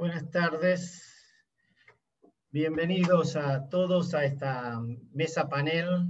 Buenas tardes. Bienvenidos a todos a esta mesa panel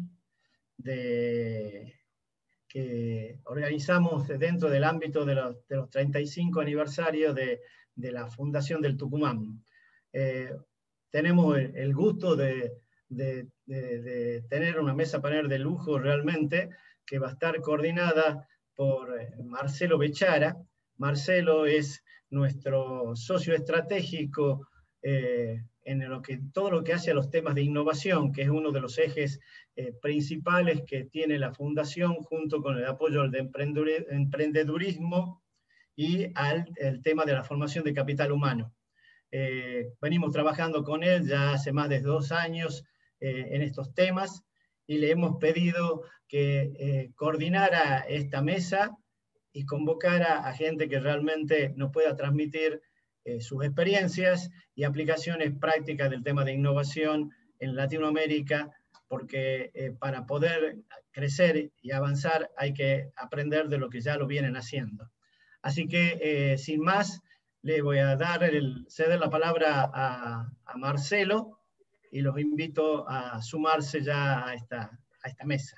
que organizamos dentro del ámbito de los 35 aniversarios de la Fundación del Tucumán. Tenemos el gusto de tener una mesa panel de lujo realmente, que va a estar coordinada por Marcelo Bechara. Marcelo es nuestro socio estratégico en todo lo que hace a los temas de innovación, que es uno de los ejes principales que tiene la Fundación, junto con el apoyo al emprendedurismo y el tema de la formación de capital humano. Venimos trabajando con él ya hace más de 2 años en estos temas, y le hemos pedido que coordinara esta mesa y convocara a gente que realmente nos pueda transmitir sus experiencias y aplicaciones prácticas del tema de innovación en Latinoamérica, porque para poder crecer y avanzar hay que aprender de lo que ya lo vienen haciendo. Así que, sin más, le voy a ceder la palabra a Marcelo, y los invito a sumarse ya a esta mesa.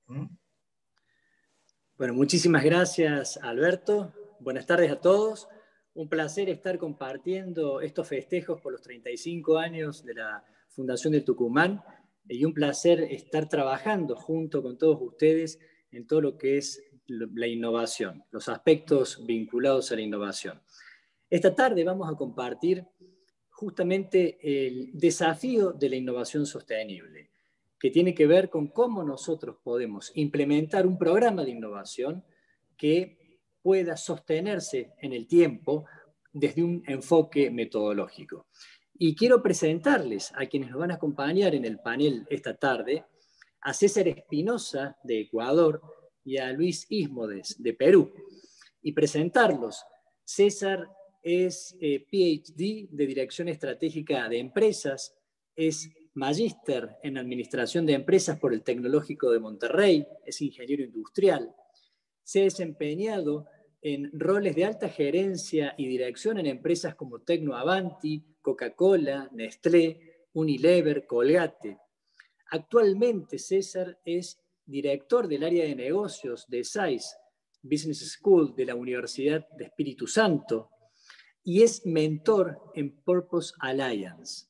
Bueno, muchísimas gracias, Alberto. Buenas tardes a todos. Un placer estar compartiendo estos festejos por los 35 años de la Fundación del Tucumán, y un placer estar trabajando junto con todos ustedes en todo lo que es la innovación, los aspectos vinculados a la innovación. Esta tarde vamos a compartir justamente el desafío de la innovación sostenible, que tiene que ver con cómo nosotros podemos implementar un programa de innovación que pueda sostenerse en el tiempo desde un enfoque metodológico. Y quiero presentarles a quienes nos van a acompañar en el panel esta tarde, a César Espinosa de Ecuador y a Luis Ísmodes de Perú, y presentarlos. César es PhD de Dirección Estratégica de Empresas, es magíster en Administración de Empresas por el Tecnológico de Monterrey, es ingeniero industrial. Se ha desempeñado en roles de alta gerencia y dirección en empresas como Tecno Avanti, Coca-Cola, Nestlé, Unilever, Colgate. Actualmente César es director del área de negocios de SAIS Business School de la Universidad de Espíritu Santo y es mentor en Purpose Alliance.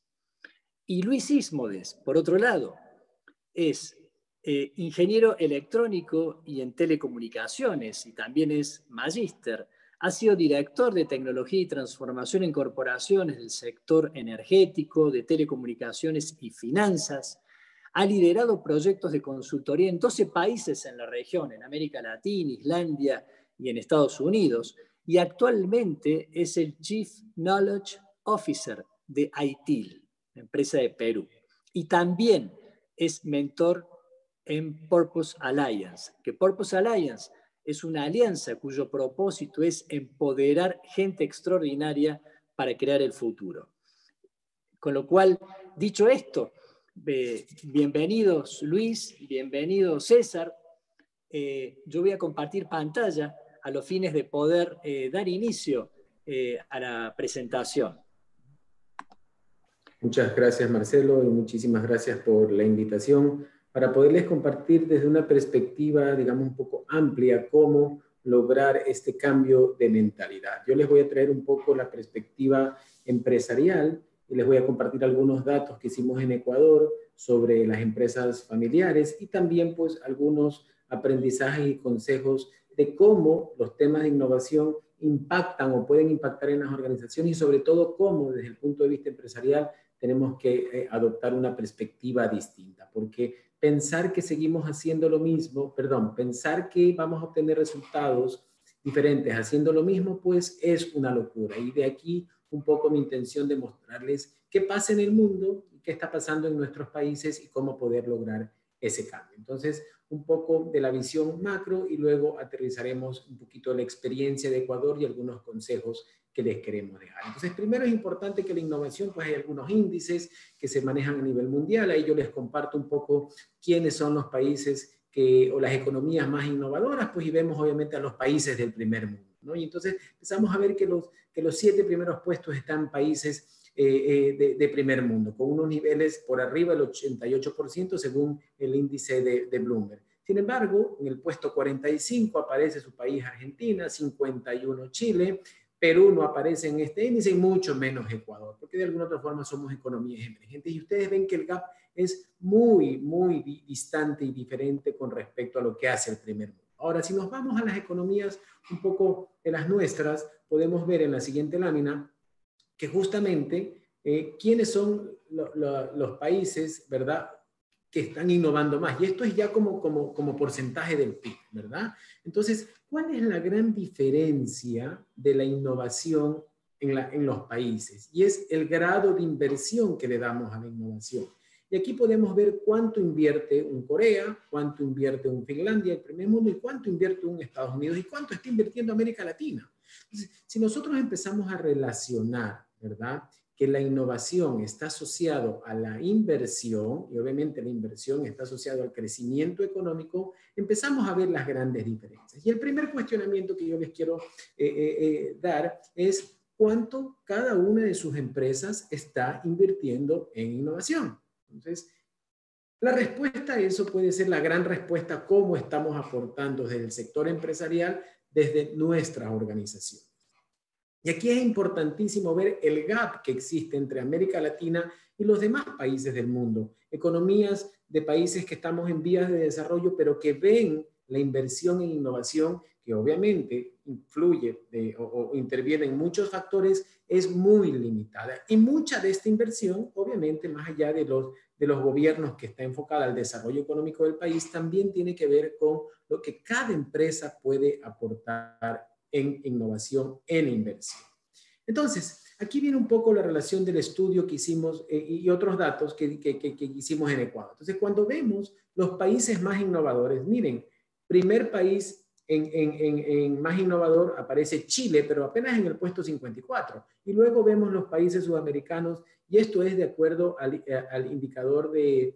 Y Luis Ísmodes, por otro lado, es ingeniero electrónico y en telecomunicaciones, y también es magíster. Ha sido director de tecnología y transformación en corporaciones del sector energético, de telecomunicaciones y finanzas. Ha liderado proyectos de consultoría en 12 países en la región, en América Latina, Islandia y en Estados Unidos. Y actualmente es el Chief Knowledge Officer de ITIL, empresa de Perú. Y también es mentor en Purpose Alliance, que Purpose Alliance es una alianza cuyo propósito es empoderar gente extraordinaria para crear el futuro. Con lo cual, dicho esto, bienvenidos Luis, bienvenido César. Yo voy a compartir pantalla a los fines de poder dar inicio a la presentación. Muchas gracias, Marcelo, y muchísimas gracias por la invitación para poderles compartir desde una perspectiva, digamos, un poco amplia cómo lograr este cambio de mentalidad. Yo les voy a traer un poco la perspectiva empresarial y les voy a compartir algunos datos que hicimos en Ecuador sobre las empresas familiares y también, pues, algunos aprendizajes y consejos de cómo los temas de innovación impactan o pueden impactar en las organizaciones, y sobre todo cómo desde el punto de vista empresarial tenemos que adoptar una perspectiva distinta, porque pensar que seguimos haciendo lo mismo, pensar que vamos a obtener resultados diferentes haciendo lo mismo, pues es una locura. Y de aquí un poco mi intención de mostrarles qué pasa en el mundo, qué está pasando en nuestros países y cómo poder lograr ese cambio. Entonces, un poco de la visión macro y luego aterrizaremos un poquito la experiencia de Ecuador y algunos consejos que les queremos dejar. Entonces, primero es importante que la innovación, pues hay algunos índices que se manejan a nivel mundial. Ahí yo les comparto un poco quiénes son los países o las economías más innovadoras, pues, y vemos obviamente a los países del primer mundo. ¿no? Y entonces empezamos a ver que los 7 primeros puestos están países de primer mundo, con unos niveles por arriba del 88% según el índice de Bloomberg. Sin embargo, en el puesto 45 aparece su país Argentina, 51 Chile, Perú no aparece en este índice y mucho menos Ecuador, porque de alguna otra forma somos economías emergentes. Y ustedes ven que el gap es muy, muy distante y diferente con respecto a lo que hace el primer mundo. Ahora, si nos vamos a las economías un poco de las nuestras, podemos ver en la siguiente lámina que justamente quiénes son los países, ¿verdad?, que están innovando más. Y esto es ya como porcentaje del PIB, ¿verdad? Entonces, ¿cuál es la gran diferencia de la innovación en los países? Y es el grado de inversión que le damos a la innovación. Y aquí podemos ver cuánto invierte un Corea, cuánto invierte un Finlandia, el primer mundo, y cuánto invierte un Estados Unidos, y cuánto está invirtiendo América Latina. Entonces, si nosotros empezamos a relacionar, ¿verdad?, que la innovación está asociado a la inversión, y obviamente la inversión está asociado al crecimiento económico, empezamos a ver las grandes diferencias. Y el primer cuestionamiento que yo les quiero dar es cuánto cada una de sus empresas está invirtiendo en innovación. Entonces, la respuesta a eso puede ser la gran respuesta, cómo estamos aportando desde el sector empresarial, desde nuestra organización. Y aquí es importantísimo ver el gap que existe entre América Latina y los demás países del mundo. Economías de países que estamos en vías de desarrollo, pero que ven la inversión en innovación, que obviamente influye o interviene en muchos factores, es muy limitada. Y mucha de esta inversión, obviamente, más allá de los gobiernos que está enfocada al desarrollo económico del país, también tiene que ver con lo que cada empresa puede aportar en innovación, en inversión. Entonces, aquí viene un poco la relación del estudio que hicimos y otros datos que hicimos en Ecuador. Entonces, cuando vemos los países más innovadores, miren, primer país en más innovador aparece Chile, pero apenas en el puesto 54. Y luego vemos los países sudamericanos, y esto es de acuerdo al indicador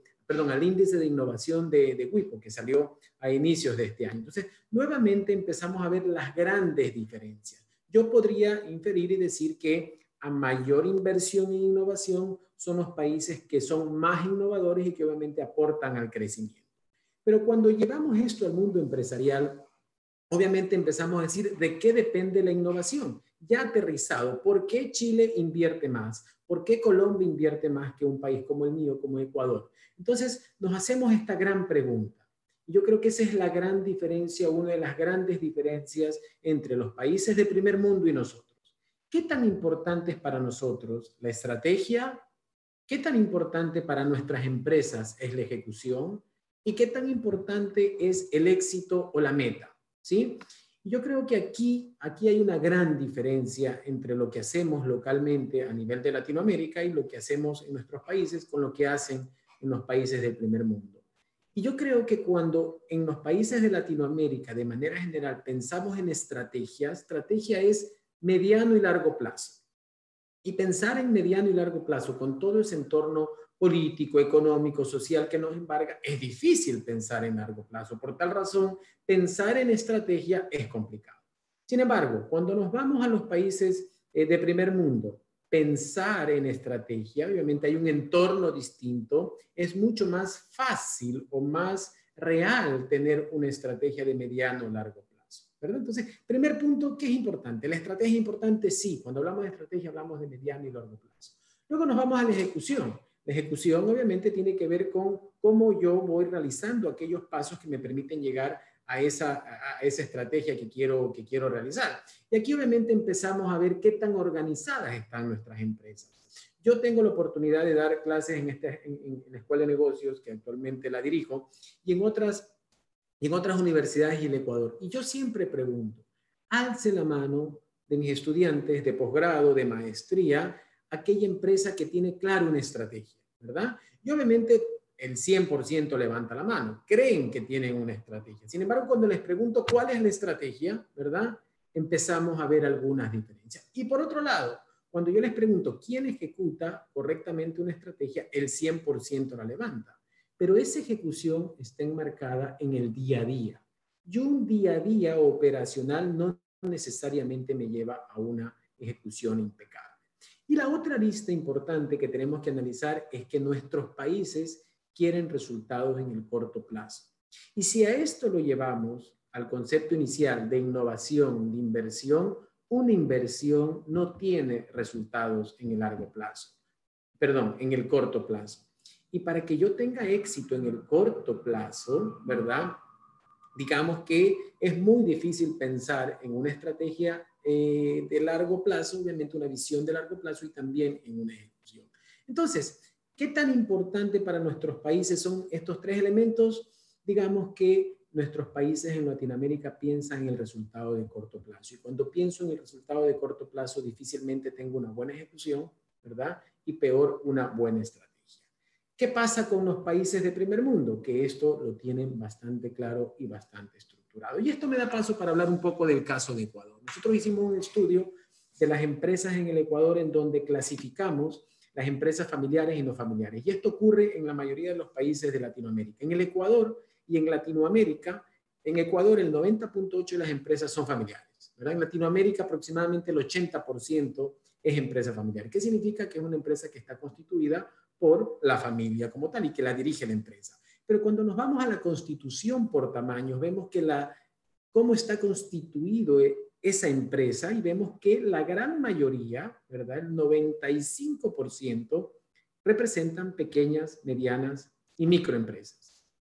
al índice de innovación de WIPO, que salió a inicios de este año. Entonces, nuevamente empezamos a ver las grandes diferencias. Yo podría inferir y decir que a mayor inversión en innovación son los países que son más innovadores y que obviamente aportan al crecimiento. Pero cuando llevamos esto al mundo empresarial, obviamente empezamos a decir de qué depende la innovación. Ya aterrizado, ¿por qué Chile invierte más? ¿Por qué Colombia invierte más que un país como el mío, como Ecuador? Entonces, nos hacemos esta gran pregunta. Yo creo que esa es la gran diferencia, una de las grandes diferencias entre los países de primer mundo y nosotros. ¿Qué tan importante es para nosotros la estrategia? ¿Qué tan importante para nuestras empresas es la ejecución? ¿Y qué tan importante es el éxito o la meta? ¿Sí? Yo creo que aquí hay una gran diferencia entre lo que hacemos localmente a nivel de Latinoamérica y lo que hacemos en nuestros países con lo que hacen en los países del primer mundo. Y yo creo que cuando en los países de Latinoamérica, de manera general, pensamos en estrategia es mediano y largo plazo. Y pensar en mediano y largo plazo con todo ese entorno político, económico, social que nos embarga, es difícil pensar en largo plazo. Por tal razón, pensar en estrategia es complicado. Sin embargo, cuando nos vamos a los países de primer mundo, pensar en estrategia, obviamente hay un entorno distinto, es mucho más fácil o más real tener una estrategia de mediano o largo plazo, ¿verdad? Entonces, primer punto, ¿qué es importante? ¿La estrategia es importante? Sí. Cuando hablamos de estrategia hablamos de mediano y largo plazo. Luego nos vamos a la ejecución. La ejecución obviamente tiene que ver con cómo yo voy realizando aquellos pasos que me permiten llegar a esa estrategia que quiero realizar. Y aquí obviamente empezamos a ver qué tan organizadas están nuestras empresas. Yo tengo la oportunidad de dar clases en la Escuela de Negocios, que actualmente la dirijo, y en otras universidades y en Ecuador. Y yo siempre pregunto, alce la mano de mis estudiantes de posgrado, de maestría, aquella empresa que tiene claro una estrategia, ¿verdad? Y obviamente el 100% levanta la mano, creen que tienen una estrategia. Sin embargo, cuando les pregunto cuál es la estrategia, ¿verdad? Empezamos a ver algunas diferencias. Y por otro lado, cuando yo les pregunto quién ejecuta correctamente una estrategia, el 100% la levanta. Pero esa ejecución está enmarcada en el día a día. Y un día a día operacional no necesariamente me lleva a una ejecución impecable. Y la otra lista importante que tenemos que analizar es que nuestros países quieren resultados en el corto plazo. Y si a esto lo llevamos al concepto inicial de innovación, de inversión, una inversión no tiene resultados en el largo plazo. Perdón, en el corto plazo. Y para que yo tenga éxito en el corto plazo, ¿verdad? Digamos que es muy difícil pensar en una estrategia de largo plazo, obviamente una visión de largo plazo y también en una ejecución. Entonces, ¿qué tan importante para nuestros países son estos tres elementos? Digamos que nuestros países en Latinoamérica piensan en el resultado de corto plazo. Y cuando pienso en el resultado de corto plazo, difícilmente tengo una buena ejecución, ¿verdad? Y peor, una buena estrategia. ¿Qué pasa con los países de primer mundo? Que esto lo tienen bastante claro y bastante estructurado. Y esto me da paso para hablar un poco del caso de Ecuador. Nosotros hicimos un estudio de las empresas en el Ecuador en donde clasificamos las empresas familiares y no familiares. Y esto ocurre en la mayoría de los países de Latinoamérica. En el Ecuador y en Latinoamérica, en Ecuador el 90.8% de las empresas son familiares, ¿verdad? En Latinoamérica aproximadamente el 80% es empresa familiar. ¿Qué significa? Que es una empresa que está constituida por la familia como tal y que la dirige la empresa. Pero cuando nos vamos a la constitución por tamaños, vemos que cómo está constituido esa empresa y vemos que la gran mayoría, ¿verdad? El 95% representan pequeñas, medianas y microempresas.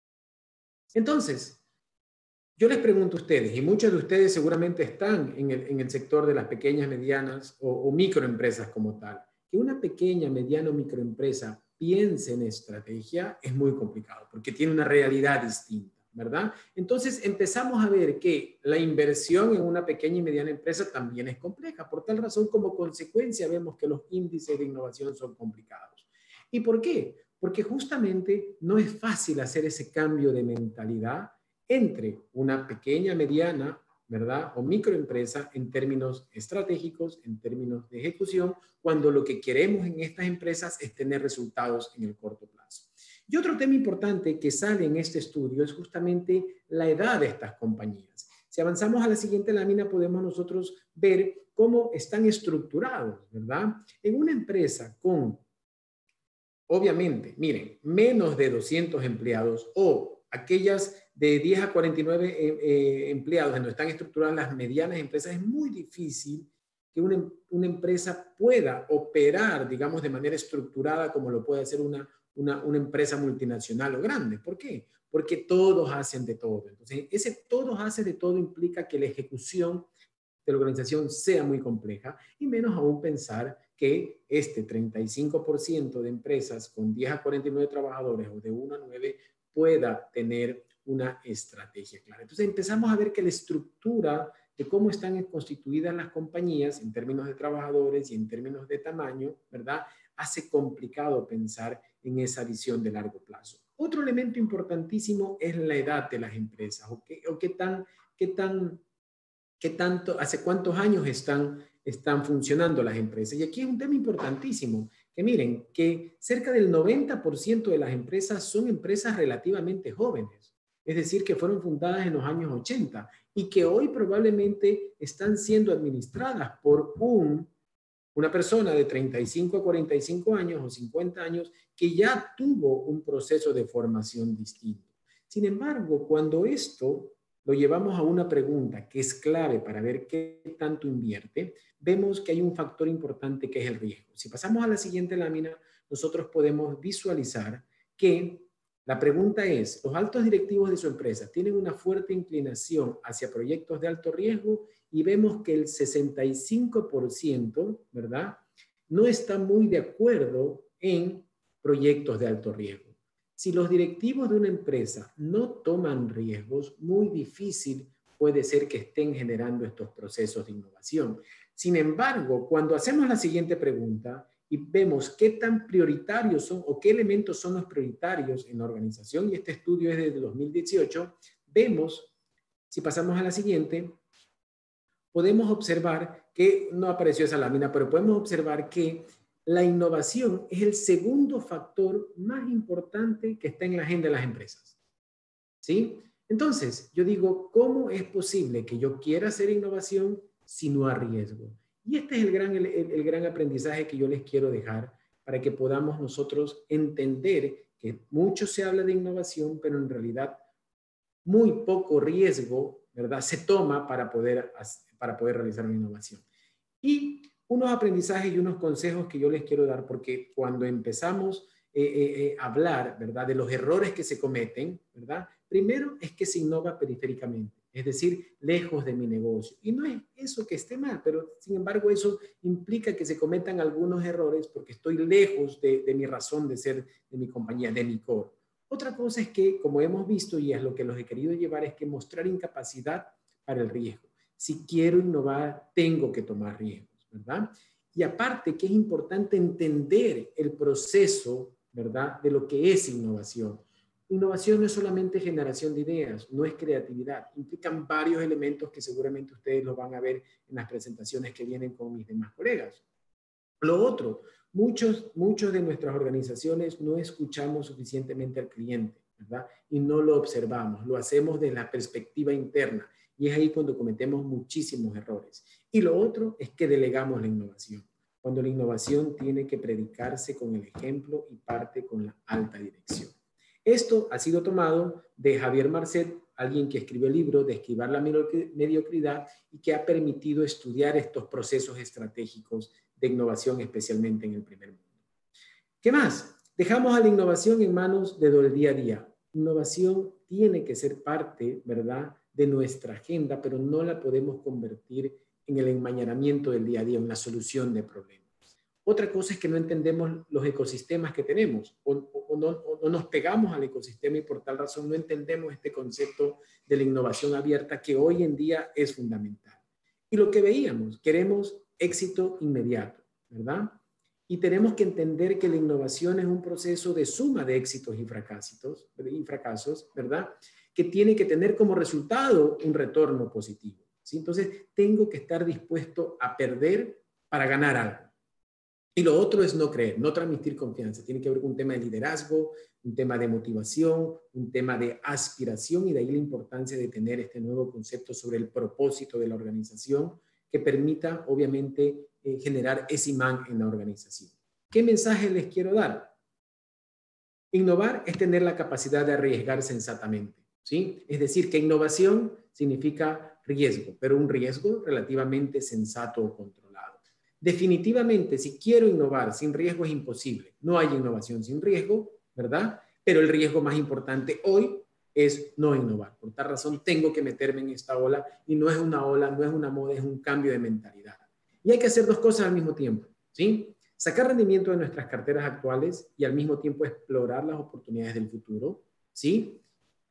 Entonces, yo les pregunto a ustedes, y muchos de ustedes seguramente están en el sector de las pequeñas, medianas o microempresas como tal, que una pequeña, mediana o microempresa piense en estrategia es muy complicado porque tiene una realidad distinta, ¿verdad? Entonces empezamos a ver que la inversión en una pequeña y mediana empresa también es compleja. Por tal razón, como consecuencia, vemos que los índices de innovación son complicados. ¿Y por qué? Porque justamente no es fácil hacer ese cambio de mentalidad entre una pequeña, mediana, ¿verdad? O microempresa en términos estratégicos, en términos de ejecución, cuando lo que queremos en estas empresas es tener resultados en el corto plazo. Y otro tema importante que sale en este estudio es justamente la edad de estas compañías. Si avanzamos a la siguiente lámina, podemos nosotros ver cómo están estructurados, ¿verdad? En una empresa con, obviamente, miren, menos de 200 empleados o aquellas de 10 a 49 empleados en donde están estructuradas las medianas empresas, es muy difícil que una empresa pueda operar, digamos, de manera estructurada como lo puede hacer una empresa multinacional o grande. ¿Por qué? Porque todos hacen de todo. Entonces, ese todos hacen de todo implica que la ejecución de la organización sea muy compleja y menos aún pensar que este 35% de empresas con 10 a 49 trabajadores o de 1 a 9 pueda tener una estrategia clara. Entonces empezamos a ver que la estructura de cómo están constituidas las compañías en términos de trabajadores y en términos de tamaño, ¿verdad? Hace complicado pensar en esa visión de largo plazo. Otro elemento importantísimo es la edad de las empresas o qué tanto, hace cuántos años están funcionando las empresas. Y aquí es un tema importantísimo, que miren, que cerca del 90% de las empresas son empresas relativamente jóvenes, es decir, que fueron fundadas en los años 80 y que hoy probablemente están siendo administradas por una persona de 35 a 45 años o 50 años que ya tuvo un proceso de formación distinto. Sin embargo, cuando esto lo llevamos a una pregunta que es clave para ver qué tanto invierte, vemos que hay un factor importante que es el riesgo. Si pasamos a la siguiente lámina, nosotros podemos visualizar que la pregunta es, ¿los altos directivos de su empresa tienen una fuerte inclinación hacia proyectos de alto riesgo? Y vemos que el 65%, ¿verdad?, no está muy de acuerdo en proyectos de alto riesgo. Si los directivos de una empresa no toman riesgos, muy difícil puede ser que estén generando estos procesos de innovación. Sin embargo, cuando hacemos la siguiente pregunta y vemos qué tan prioritarios son o qué elementos son los prioritarios en la organización, y este estudio es desde 2018, vemos, si pasamos a la siguiente, podemos observar que, no apareció esa lámina, pero podemos observar que la innovación es el segundo factor más importante que está en la agenda de las empresas. ¿Sí? Entonces, yo digo, ¿cómo es posible que yo quiera hacer innovación si no arriesgo? Y este es el gran aprendizaje que yo les quiero dejar para que podamos nosotros entender que mucho se habla de innovación, pero en realidad muy poco riesgo, ¿verdad?, se toma para poder realizar una innovación. Y unos aprendizajes y unos consejos que yo les quiero dar, porque cuando empezamos a hablar, ¿verdad?, de los errores que se cometen, ¿verdad?, primero es que se innova periféricamente, es decir, lejos de mi negocio. Y no es eso que esté mal, pero sin embargo eso implica que se cometan algunos errores porque estoy lejos de mi razón de ser, de mi compañía, de mi core. Otra cosa es que, como hemos visto, y es lo que los he querido llevar, es que mostrar incapacidad para el riesgo. Si quiero innovar, tengo que tomar riesgos, ¿verdad? Y aparte que es importante entender el proceso, ¿verdad?, de lo que es innovación. Innovación no es solamente generación de ideas, no es creatividad. Implican varios elementos que seguramente ustedes los van a ver en las presentaciones que vienen con mis demás colegas. Lo otro, muchos de nuestras organizaciones no escuchamos suficientemente al cliente, ¿verdad? Y no lo observamos, lo hacemos desde la perspectiva interna. Y es ahí cuando cometemos muchísimos errores. Y lo otro es que delegamos la innovación, cuando la innovación tiene que predicarse con el ejemplo y parte con la alta dirección. Esto ha sido tomado de Javier Marcet, alguien que escribió el libro de Esquivar la mediocridad y que ha permitido estudiar estos procesos estratégicos de innovación, especialmente en el primer mundo. ¿Qué más? Dejamos a la innovación en manos del día a día. Innovación tiene que ser parte, ¿verdad?, de nuestra agenda, pero no la podemos convertir en el enmañanamiento del día a día, en la solución de problemas. Otra cosa es que no entendemos los ecosistemas que tenemos o no nos pegamos al ecosistema y por tal razón no entendemos este concepto de la innovación abierta que hoy en día es fundamental. Y lo que veíamos, queremos éxito inmediato, ¿verdad? Y tenemos que entender que la innovación es un proceso de suma de éxitos y fracasos, ¿verdad?, que tiene que tener como resultado un retorno positivo, ¿sí? Entonces, tengo que estar dispuesto a perder para ganar algo. Y lo otro es no creer, no transmitir confianza. Tiene que ver con un tema de liderazgo, un tema de motivación, un tema de aspiración, y de ahí la importancia de tener este nuevo concepto sobre el propósito de la organización que permita, obviamente, generar ese imán en la organización. ¿Qué mensaje les quiero dar? Innovar es tener la capacidad de arriesgar sensatamente, ¿sí? Es decir, que innovación significa riesgo, pero un riesgo relativamente sensato o controlado. Definitivamente, si quiero innovar sin riesgo es imposible. No hay innovación sin riesgo, ¿verdad? Pero el riesgo más importante hoy es no innovar. Por tal razón, tengo que meterme en esta ola, y no es una ola, no es una moda, es un cambio de mentalidad. Y hay que hacer dos cosas al mismo tiempo, ¿sí? Sacar rendimiento de nuestras carteras actuales y al mismo tiempo explorar las oportunidades del futuro, ¿sí?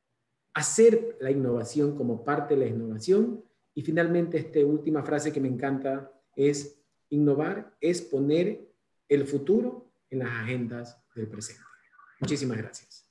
Hacer la innovación como parte de la innovación. Y finalmente, esta última frase que me encanta es: innovar es poner el futuro en las agendas del presente. Muchísimas gracias.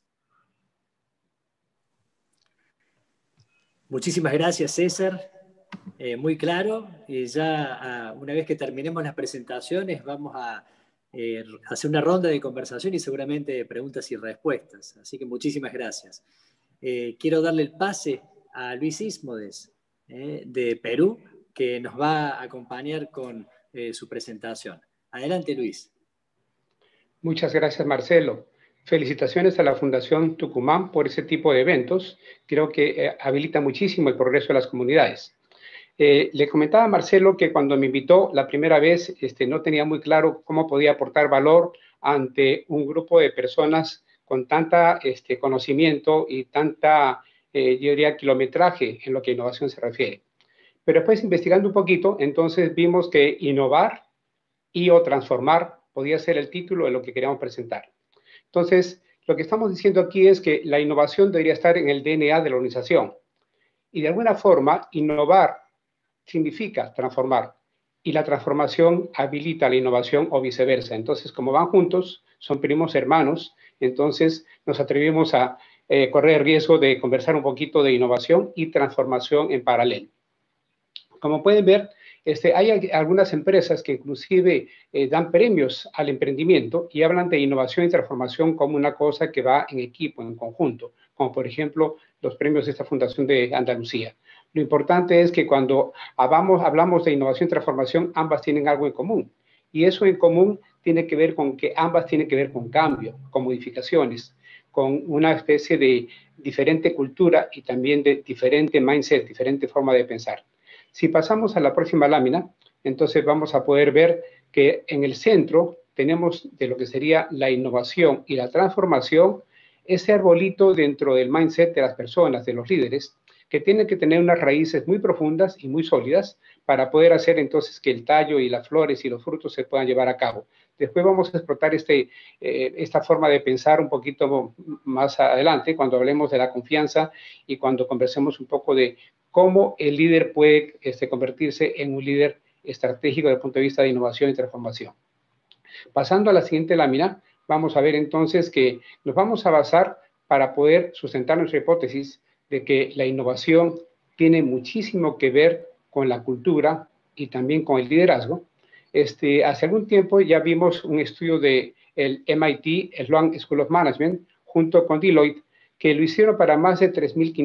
Muchísimas gracias, César. Muy claro. Ya una vez que terminemos las presentaciones vamos a hacer una ronda de conversación y seguramente preguntas y respuestas. Así que muchísimas gracias. Quiero darle el pase a Luis Ismodes, de Perú, que nos va a acompañar con su presentación. Adelante, Luis. Muchas gracias, Marcelo. Felicitaciones a la Fundación Tucumán por ese tipo de eventos. Creo que habilita muchísimo el progreso de las comunidades. Le comentaba a Marcelo que cuando me invitó la primera vez no tenía muy claro cómo podía aportar valor ante un grupo de personas con tanta conocimiento y tanta, yo diría, kilometraje en lo que a innovación se refiere. Pero después, investigando un poquito, entonces vimos que innovar o transformar podía ser el título de lo que queríamos presentar. Entonces, lo que estamos diciendo aquí es que la innovación debería estar en el DNA de la organización. Y de alguna forma, innovar significa transformar. Y la transformación habilita la innovación o viceversa. Entonces, como van juntos, son primos hermanos, entonces nos atrevimos a correr el riesgo de conversar un poquito de innovación y transformación en paralelo. Como pueden ver, hay algunas empresas que inclusive dan premios al emprendimiento y hablan de innovación y transformación como una cosa que va en equipo, en conjunto, como por ejemplo los premios de esta Fundación de Andalucía. Lo importante es que cuando hablamos de innovación y transformación, ambas tienen algo en común. Y eso en común tiene que ver con que ambas tienen que ver con cambio, con modificaciones, con una especie de diferente cultura y también de diferente mindset, diferente forma de pensar. Si pasamos a la próxima lámina, entonces vamos a poder ver que en el centro tenemos de lo que sería la innovación y la transformación, ese arbolito dentro del mindset de las personas, de los líderes, que tienen que tener unas raíces muy profundas y muy sólidas para poder hacer entonces que el tallo y las flores y los frutos se puedan llevar a cabo. Después vamos a explotar esta forma de pensar un poquito más adelante, cuando hablemos de la confianza y cuando conversemos un poco de cómo el líder puede convertirse en un líder estratégico desde el punto de vista de innovación y transformación. Pasando a la siguiente lámina, vamos a ver entonces que nos vamos a basar para poder sustentar nuestra hipótesis de que la innovación tiene muchísimo que ver con la cultura y también con el liderazgo. Hace algún tiempo ya vimos un estudio del MIT, Sloan School of Management, junto con Deloitte, que lo hicieron para más de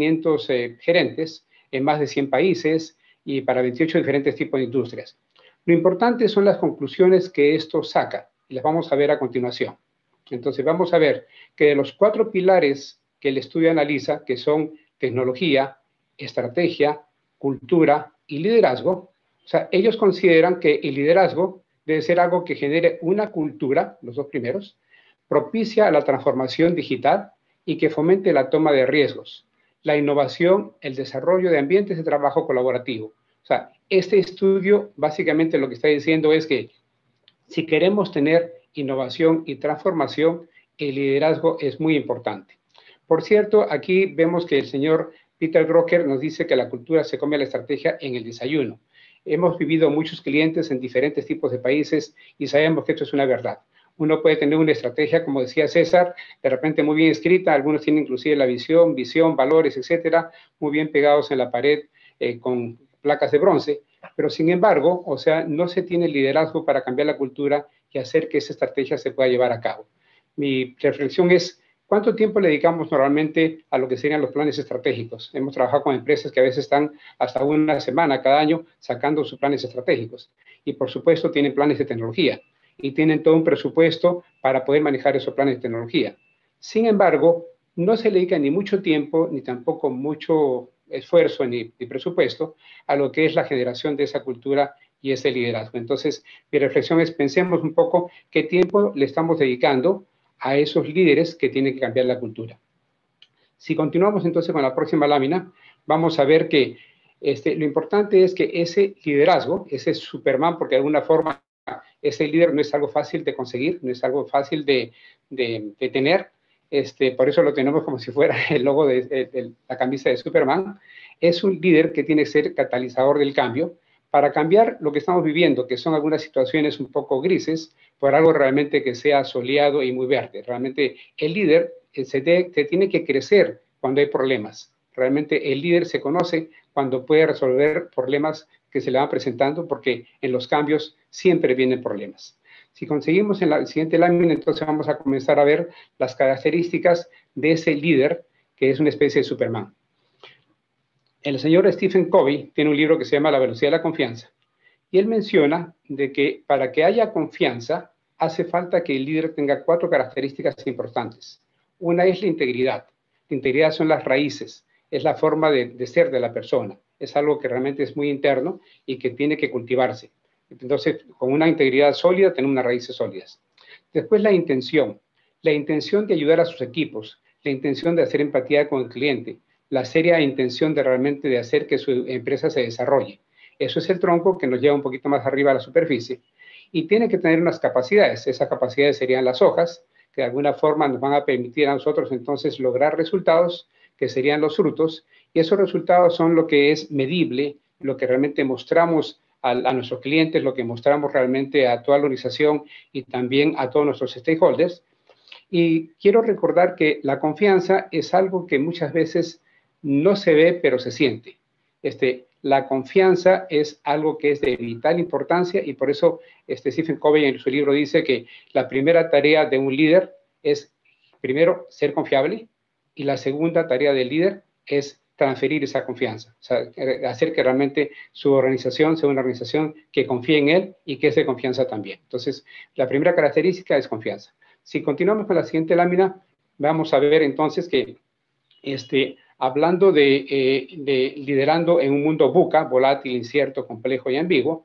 3.500 gerentes en más de 100 países y para 28 diferentes tipos de industrias. Lo importante son las conclusiones que esto saca, y las vamos a ver a continuación. Entonces vamos a ver que de los 4 pilares que el estudio analiza, que son tecnología, estrategia, cultura y liderazgo, o sea, ellos consideran que el liderazgo debe ser algo que genere una cultura, los 2 primeros, propicia la transformación digital y que fomente la toma de riesgos, la innovación, el desarrollo de ambientes de trabajo colaborativo. O sea, este estudio básicamente lo que está diciendo es que si queremos tener innovación y transformación, el liderazgo es muy importante. Por cierto, aquí vemos que el señor Peter Drucker nos dice que la cultura se come a la estrategia en el desayuno. Hemos vivido muchos clientes en diferentes tipos de países y sabemos que esto es una verdad. Uno puede tener una estrategia, como decía César, de repente muy bien escrita, algunos tienen inclusive la visión, valores, etcétera, muy bien pegados en la pared con placas de bronce, pero sin embargo, o sea, no se tiene liderazgo para cambiar la cultura y hacer que esa estrategia se pueda llevar a cabo. Mi reflexión es, ¿cuánto tiempo le dedicamos normalmente a lo que serían los planes estratégicos? Hemos trabajado con empresas que a veces están hasta una semana cada año sacando sus planes estratégicos. Y por supuesto tienen planes de tecnología y tienen todo un presupuesto para poder manejar esos planes de tecnología. Sin embargo, no se le dedica ni mucho tiempo, ni tampoco mucho esfuerzo, ni presupuesto a lo que es la generación de esa cultura y ese liderazgo. Entonces, mi reflexión es, pensemos un poco qué tiempo le estamos dedicando a esos líderes que tienen que cambiar la cultura. Si continuamos entonces con la próxima lámina, vamos a ver que lo importante es que ese liderazgo, ese Superman, porque de alguna forma ese líder no es algo fácil de conseguir, no es algo fácil de tener, por eso lo tenemos como si fuera el logo de la camisa de Superman. Es un líder que tiene que ser catalizador del cambio para cambiar lo que estamos viviendo, que son algunas situaciones un poco grises, por algo realmente que sea soleado y muy verde. Realmente el líder se tiene que crecer cuando hay problemas. Realmente el líder se conoce cuando puede resolver problemas que se le van presentando, porque en los cambios siempre vienen problemas. Si conseguimos en la siguiente lámina, entonces vamos a comenzar a ver las características de ese líder que es una especie de Superman. El señor Stephen Covey tiene un libro que se llama La velocidad de la confianza. Y él menciona de que para que haya confianza, hace falta que el líder tenga 4 características importantes. Una es la integridad. La integridad son las raíces, es la forma de ser de la persona. Es algo que realmente es muy interno y que tiene que cultivarse. Entonces, con una integridad sólida, tenemos unas raíces sólidas. Después, la intención de ayudar a sus equipos, la intención de hacer empatía con el cliente, la seria intención de realmente de hacer que su empresa se desarrolle. Eso es el tronco que nos lleva un poquito más arriba a la superficie. Y tiene que tener unas capacidades. Esas capacidades serían las hojas, que de alguna forma nos van a permitir a nosotros entonces lograr resultados, que serían los frutos. Y esos resultados son lo que es medible, lo que realmente mostramos a nuestros clientes, lo que mostramos realmente a toda la organización y también a todos nuestros stakeholders. Y quiero recordar que la confianza es algo que muchas veces no se ve, pero se siente. La confianza es algo que es de vital importancia y por eso Stephen Covey en su libro dice que la primera tarea de un líder es, primero, ser confiable, y la segunda tarea del líder es transferir esa confianza, o sea, hacer que realmente su organización sea una organización que confíe en él y que es de confianza también. Entonces, la primera característica es confianza. Si continuamos con la siguiente lámina, vamos a ver entonces que hablando de liderando en un mundo VUCA, volátil, incierto, complejo y ambiguo,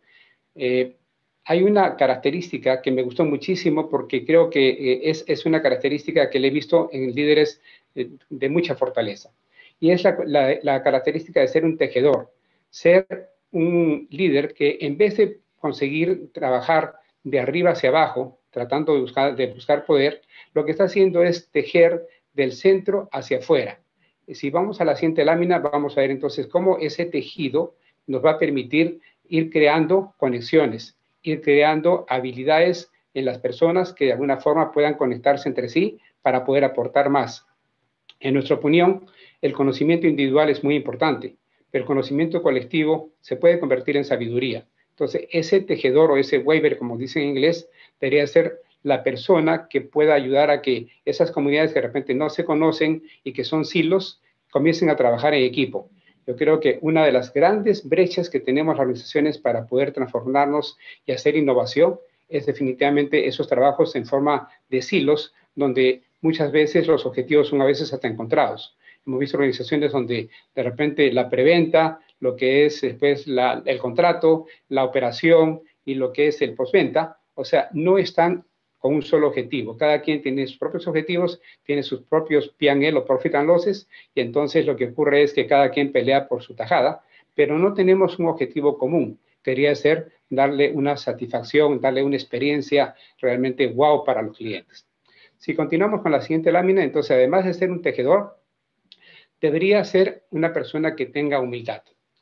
hay una característica que me gustó muchísimo porque creo que es una característica que le he visto en líderes de mucha fortaleza. Y es la característica de ser un tejedor, ser un líder que en vez de conseguir trabajar de arriba hacia abajo, tratando de buscar poder, lo que está haciendo es tejer del centro hacia afuera. Si vamos a la siguiente lámina, vamos a ver entonces cómo ese tejido nos va a permitir ir creando conexiones, ir creando habilidades en las personas que de alguna forma puedan conectarse entre sí para poder aportar más. En nuestra opinión, el conocimiento individual es muy importante, pero el conocimiento colectivo se puede convertir en sabiduría. Entonces, ese tejedor o ese weaver, como dicen en inglés, debería ser la persona que pueda ayudar a que esas comunidades que de repente no se conocen y que son silos, comiencen a trabajar en equipo. Yo creo que una de las grandes brechas que tenemos las organizaciones para poder transformarnos y hacer innovación es definitivamente esos trabajos en forma de silos, donde muchas veces los objetivos son a veces hasta encontrados. Hemos visto organizaciones donde de repente la preventa, lo que es después el contrato, la operación y lo que es el postventa, o sea, no están con un solo objetivo. Cada quien tiene sus propios objetivos, tiene sus propios P&L o Profit and Losses, y entonces lo que ocurre es que cada quien pelea por su tajada, pero no tenemos un objetivo común. Quería ser darle una satisfacción, darle una experiencia realmente wow para los clientes. Si continuamos con la siguiente lámina, entonces además de ser un tejedor, debería ser una persona que tenga humildad.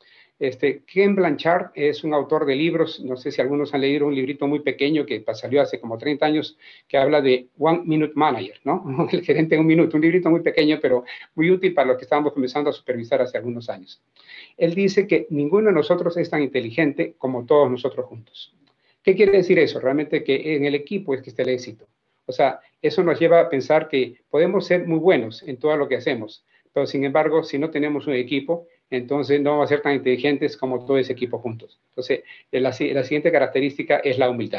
Ken Blanchard es un autor de libros, no sé si algunos han leído un librito muy pequeño que salió hace como 30 años, que habla de One Minute Manager, ¿no? El gerente en un minuto, un librito muy pequeño, pero muy útil para los que estábamos comenzando a supervisar hace algunos años. Él dice que ninguno de nosotros es tan inteligente como todos nosotros juntos. ¿Qué quiere decir eso? Realmente que en el equipo es que está el éxito. O sea, eso nos lleva a pensar que podemos ser muy buenos en todo lo que hacemos, pero sin embargo, si no tenemos un equipo, entonces no vamos a ser tan inteligentes como todo ese equipo juntos. Entonces, la siguiente característica es la humildad.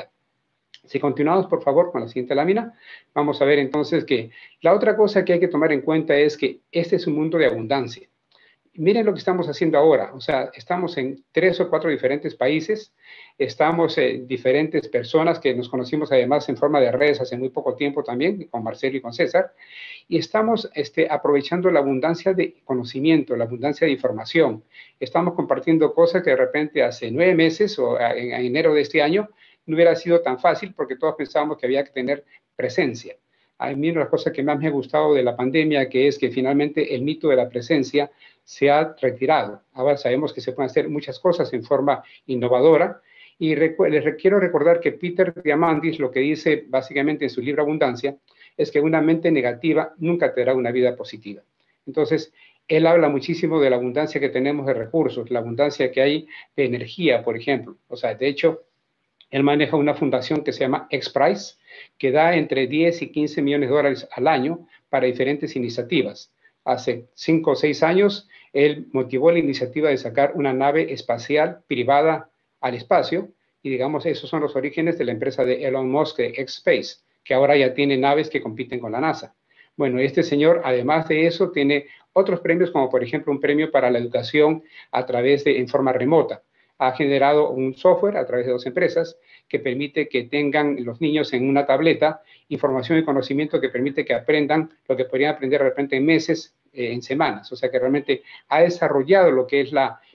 Si continuamos, por favor, con la siguiente lámina, vamos a ver entonces que la otra cosa que hay que tomar en cuenta es que este es un mundo de abundancia. Miren lo que estamos haciendo ahora, o sea, estamos en 3 o 4 diferentes países, estamos diferentes personas que nos conocimos además en forma de redes hace muy poco tiempo también, con Marcelo y con César, y estamos aprovechando la abundancia de conocimiento, la abundancia de información. Estamos compartiendo cosas que de repente hace 9 meses o en enero de este año no hubiera sido tan fácil porque todos pensábamos que había que tener presencia. A mí una de las cosas que más me ha gustado de la pandemia, que es que finalmente el mito de la presencia se ha retirado. Ahora sabemos que se pueden hacer muchas cosas en forma innovadora. Y les quiero recordar que Peter Diamandis lo que dice básicamente en su libro Abundancia es que una mente negativa nunca te dará una vida positiva. Entonces, él habla muchísimo de la abundancia que tenemos de recursos, la abundancia que hay de energía, por ejemplo. O sea, de hecho, él maneja una fundación que se llama XPRIZE, que da entre 10 y 15 millones de dólares al año para diferentes iniciativas. Hace 5 o 6 años, él motivó la iniciativa de sacar una nave espacial privada al espacio, y digamos, esos son los orígenes de la empresa de Elon Musk, de X-Space, que ahora ya tiene naves que compiten con la NASA. Bueno, este señor, además de eso, tiene otros premios, como por ejemplo un premio para la educación a través de, en forma remota. Ha generado un software a través de 2 empresas que permite que tengan los niños en una tableta información y conocimiento que permite que aprendan lo que podrían aprender de repente en meses, en semanas. O sea que realmente ha desarrollado lo que es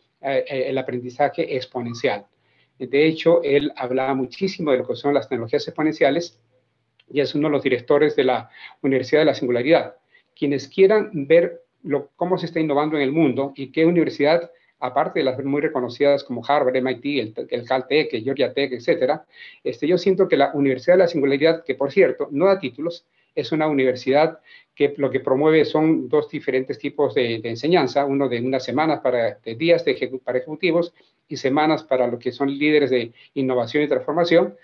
el aprendizaje exponencial. De hecho, él hablaba muchísimo de lo que son las tecnologías exponenciales y es uno de los directores de la Universidad de la Singularidad. Quienes quieran ver cómo se está innovando en el mundo y qué universidad, aparte de las muy reconocidas como Harvard, MIT, el Caltech, el Georgia Tech, etcétera, yo siento que la Universidad de la Singularidad, que por cierto no da títulos, es una universidad que lo que promueve son 2 diferentes tipos de enseñanza, uno de unas semanas de días para ejecutivos y semanas para lo que son líderes de innovación y transformación.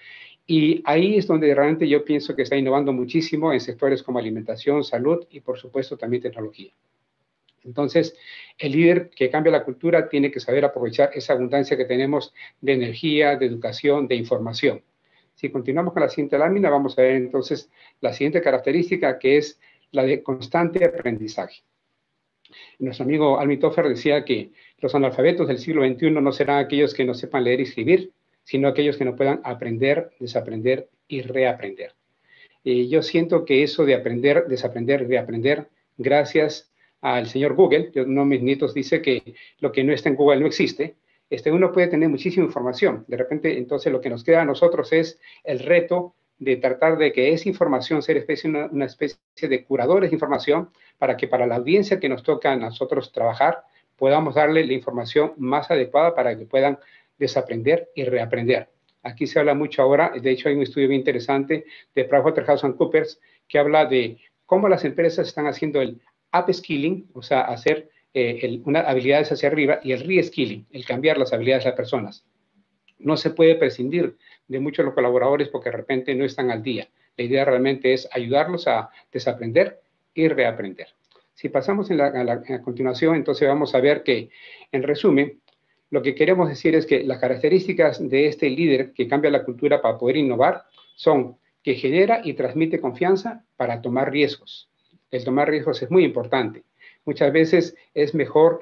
Y ahí es donde realmente yo pienso que está innovando muchísimo en sectores como alimentación, salud y por supuesto también tecnología. Entonces, el líder que cambia la cultura tiene que saber aprovechar esa abundancia que tenemos de energía, de educación, de información. Si continuamos con la siguiente lámina, vamos a ver entonces la siguiente característica, que es la de constante aprendizaje. Nuestro amigo Alvin Toffler decía que los analfabetos del siglo XXI no serán aquellos que no sepan leer y escribir, sino aquellos que no puedan aprender, desaprender y reaprender. Y yo siento que eso de aprender, desaprender, reaprender, gracias al señor Google, uno de mis nietos dice que lo que no está en Google no existe, uno puede tener muchísima información. De repente, entonces, lo que nos queda a nosotros es el reto de tratar de que esa información sea una especie de curadores de información para que para la audiencia que nos toca a nosotros trabajar, podamos darle la información más adecuada para que puedan desaprender y reaprender. Aquí se habla mucho ahora, de hecho hay un estudio bien interesante de PricewaterhouseCoopers que habla de cómo las empresas están haciendo el upskilling, o sea, hacer unas habilidades hacia arriba, y el reskilling, el cambiar las habilidades de las personas. No se puede prescindir de muchos de los colaboradores porque de repente no están al día. La idea realmente es ayudarlos a desaprender y reaprender. Si pasamos a continuación, entonces vamos a ver que, en resumen, lo que queremos decir es que las características de este líder que cambia la cultura para poder innovar son que genera y transmite confianza para tomar riesgos. El tomar riesgos es muy importante. Muchas veces es mejor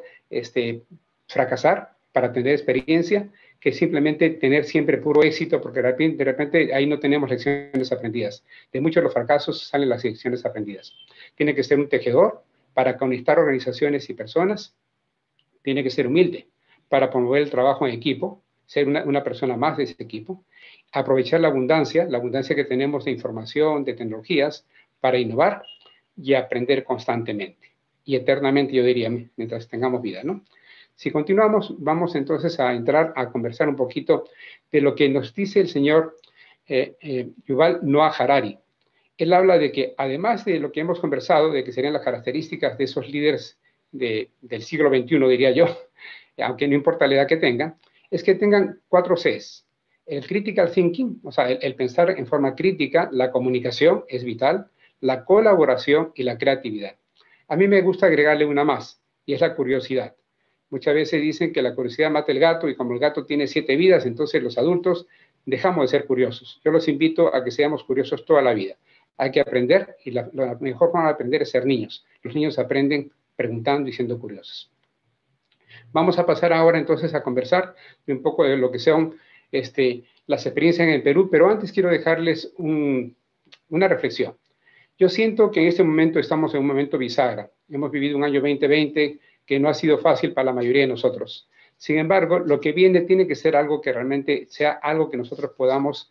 fracasar para tener experiencia que simplemente tener siempre puro éxito, porque de repente ahí no tenemos lecciones aprendidas. De muchos de los fracasos salen las lecciones aprendidas. Tiene que ser un tejedor para conectar organizaciones y personas. Tiene que ser humilde para promover el trabajo en equipo, ser una persona más de ese equipo. Aprovechar la abundancia que tenemos de información, de tecnologías, para innovar y aprender constantemente. Y eternamente, yo diría, mientras tengamos vida, ¿no? Si continuamos, vamos entonces a entrar a conversar un poquito de lo que nos dice el señor Yuval Noah Harari. Él habla de que, además de lo que hemos conversado, de que serían las características de esos líderes del siglo XXI, diría yo, aunque no importa la edad que tengan, es que tengan 4 Cs. El critical thinking, o sea, el pensar en forma crítica, la comunicación es vital, la colaboración y la creatividad. A mí me gusta agregarle una más, y es la curiosidad. Muchas veces dicen que la curiosidad mata el gato, y como el gato tiene 7 vidas, entonces los adultos dejamos de ser curiosos. Yo los invito a que seamos curiosos toda la vida. Hay que aprender, y la mejor forma de aprender es ser niños. Los niños aprenden preguntando y siendo curiosos. Vamos a pasar ahora entonces a conversar de un poco de lo que son las experiencias en el Perú, pero antes quiero dejarles una reflexión. Yo siento que en este momento estamos en un momento bisagra. Hemos vivido un año 2020 que no ha sido fácil para la mayoría de nosotros. Sin embargo, lo que viene tiene que ser algo que realmente sea algo que nosotros podamos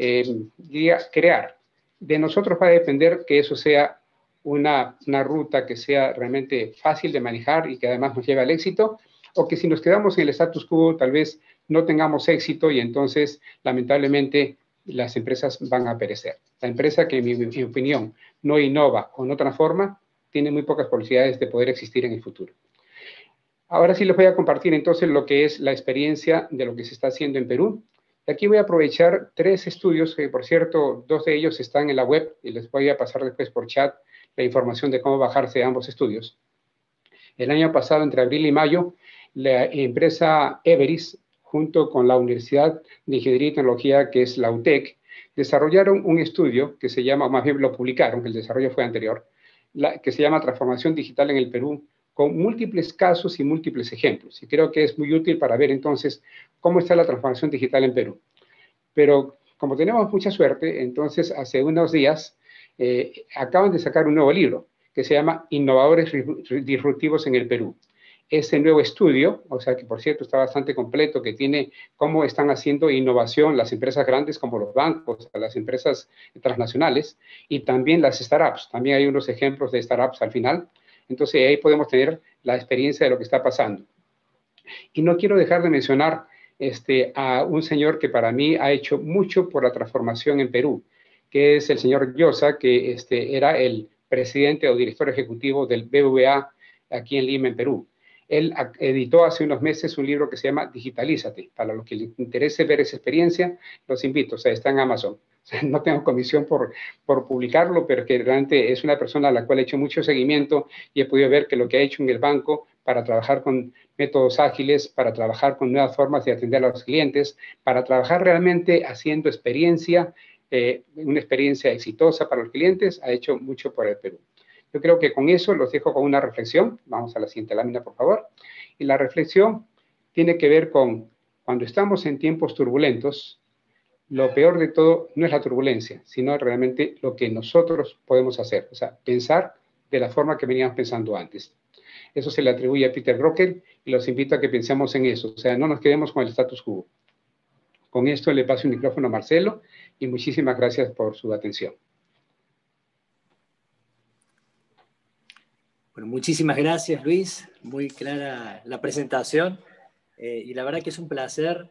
crear. De nosotros va a depender que eso sea una ruta que sea realmente fácil de manejar y que además nos lleve al éxito, o que si nos quedamos en el status quo tal vez no tengamos éxito y entonces lamentablemente las empresas van a perecer. La empresa que en mi opinión no innova o no transforma tiene muy pocas posibilidades de poder existir en el futuro. Ahora sí les voy a compartir entonces lo que es la experiencia de lo que se está haciendo en Perú. Y aquí voy a aprovechar 3 estudios que, por cierto, 2 de ellos están en la web y les voy a pasar después por chat la información de cómo bajarse ambos estudios. El año pasado, entre abril y mayo, la empresa Everis, junto con la Universidad de Ingeniería y Tecnología, que es la UTEC, desarrollaron un estudio que se llama, o más bien lo publicaron, que el desarrollo fue anterior, que se llama Transformación Digital en el Perú, con múltiples casos y múltiples ejemplos. Y creo que es muy útil para ver entonces cómo está la transformación digital en Perú. Pero como tenemos mucha suerte, entonces hace unos días acaban de sacar un nuevo libro que se llama Innovadores Disruptivos en el Perú. Ese nuevo estudio, o sea que por cierto está bastante completo, que tiene cómo están haciendo innovación las empresas grandes como los bancos, las empresas transnacionales y también las startups. También hay unos ejemplos de startups al final. Entonces ahí podemos tener la experiencia de lo que está pasando. Y no quiero dejar de mencionar a un señor que para mí ha hecho mucho por la transformación en Perú, que es el señor Llosa, que era el presidente o director ejecutivo del BBVA aquí en Lima, en Perú. Él editó hace unos meses un libro que se llama Digitalízate. Para los que les interese ver esa experiencia, los invito, o sea, está en Amazon. No tengo comisión por publicarlo, pero que realmente es una persona a la cual he hecho mucho seguimiento y he podido ver que lo que ha hecho en el banco para trabajar con métodos ágiles, para trabajar con nuevas formas de atender a los clientes, para trabajar realmente haciendo experiencia, una experiencia exitosa para los clientes, ha hecho mucho por el Perú. Yo creo que con eso los dejo con una reflexión. Vamos a la siguiente lámina, por favor. Y la reflexión tiene que ver con cuando estamos en tiempos turbulentos, lo peor de todo no es la turbulencia, sino realmente lo que nosotros podemos hacer, o sea, pensar de la forma que veníamos pensando antes. Eso se le atribuye a Peter Drucker y los invito a que pensemos en eso, o sea, no nos quedemos con el status quo. Con esto le paso el micrófono a Marcelo y muchísimas gracias por su atención. Bueno, muchísimas gracias, Luis. Muy clara la presentación. Y la verdad que es un placer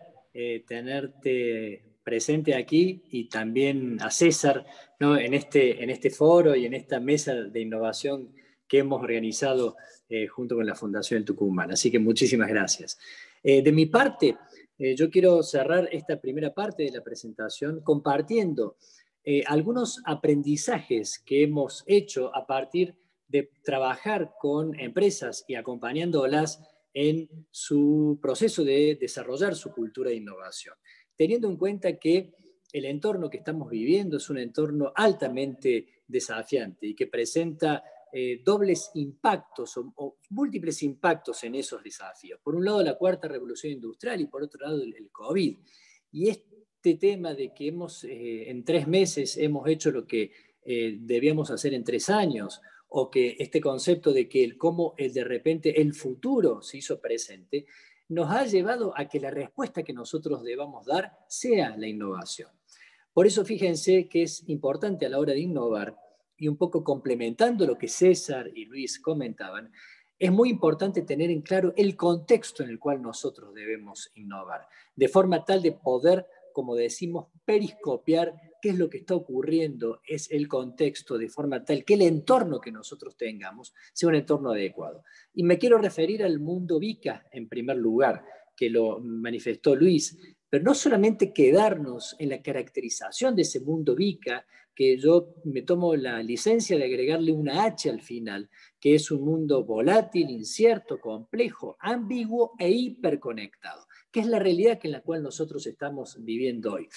tenerte presente aquí y también a César, ¿no? en este foro y en esta mesa de innovación que hemos organizado junto con la Fundación Tucumán. Así que muchísimas gracias. De mi parte, yo quiero cerrar esta primera parte de la presentación compartiendo algunos aprendizajes que hemos hecho a partir de trabajar con empresas y acompañándolas en su proceso de desarrollar su cultura de innovación, teniendo en cuenta que el entorno que estamos viviendo es un entorno altamente desafiante y que presenta dobles impactos o múltiples impactos en esos desafíos. Por un lado, la cuarta revolución industrial y por otro lado, el COVID. Y este tema de que en 3 meses hemos hecho lo que debíamos hacer en 3 años, o que este concepto de que cómo de repente el futuro se hizo presente, nos ha llevado a que la respuesta que nosotros debamos dar sea la innovación. Por eso fíjense que es importante a la hora de innovar, y un poco complementando lo que César y Luis comentaban, es muy importante tener en claro el contexto en el cual nosotros debemos innovar, de forma tal de poder, como decimos, periscopiar qué es lo que está ocurriendo, es el contexto, de forma tal que el entorno que nosotros tengamos sea un entorno adecuado. Y me quiero referir al mundo VICA en primer lugar, que lo manifestó Luis, pero no solamente quedarnos en la caracterización de ese mundo VICA, que yo me tomo la licencia de agregarle una H al final, que es un mundo volátil, incierto, complejo, ambiguo e hiperconectado, que es la realidad en la cual nosotros estamos viviendo hoy.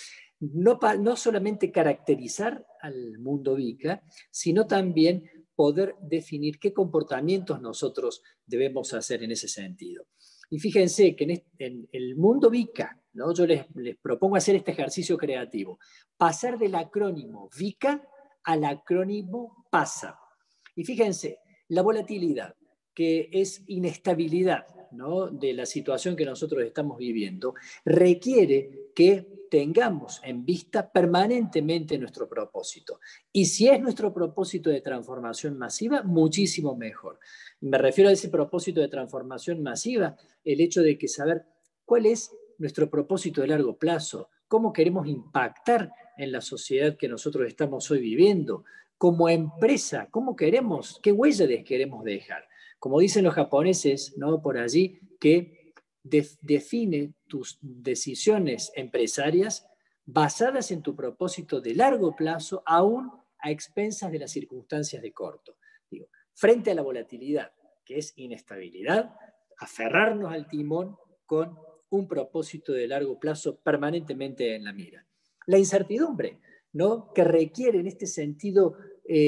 No solamente caracterizar al mundo VICA, sino también poder definir qué comportamientos nosotros debemos hacer en ese sentido. Y fíjense que en el mundo VICA, ¿no? Yo les propongo hacer este ejercicio creativo, pasar del acrónimo VICA al acrónimo PASA. Y fíjense, la volatilidad, que es inestabilidad, ¿no?, de la situación que nosotros estamos viviendo, requiere que tengamos en vista permanentemente nuestro propósito. Y si es nuestro propósito de transformación masiva, muchísimo mejor. Me refiero a ese propósito de transformación masiva, el hecho de que saber cuál es nuestro propósito de largo plazo, cómo queremos impactar en la sociedad que nosotros estamos hoy viviendo, como empresa, cómo queremos, qué huella les queremos dejar. Como dicen los japoneses, ¿no?, por allí, que define tus decisiones empresarias basadas en tu propósito de largo plazo, aún a expensas de las circunstancias de corto. Digo, frente a la volatilidad, que es inestabilidad, aferrarnos al timón con un propósito de largo plazo permanentemente en la mira. La incertidumbre, ¿no?, que requiere en este sentido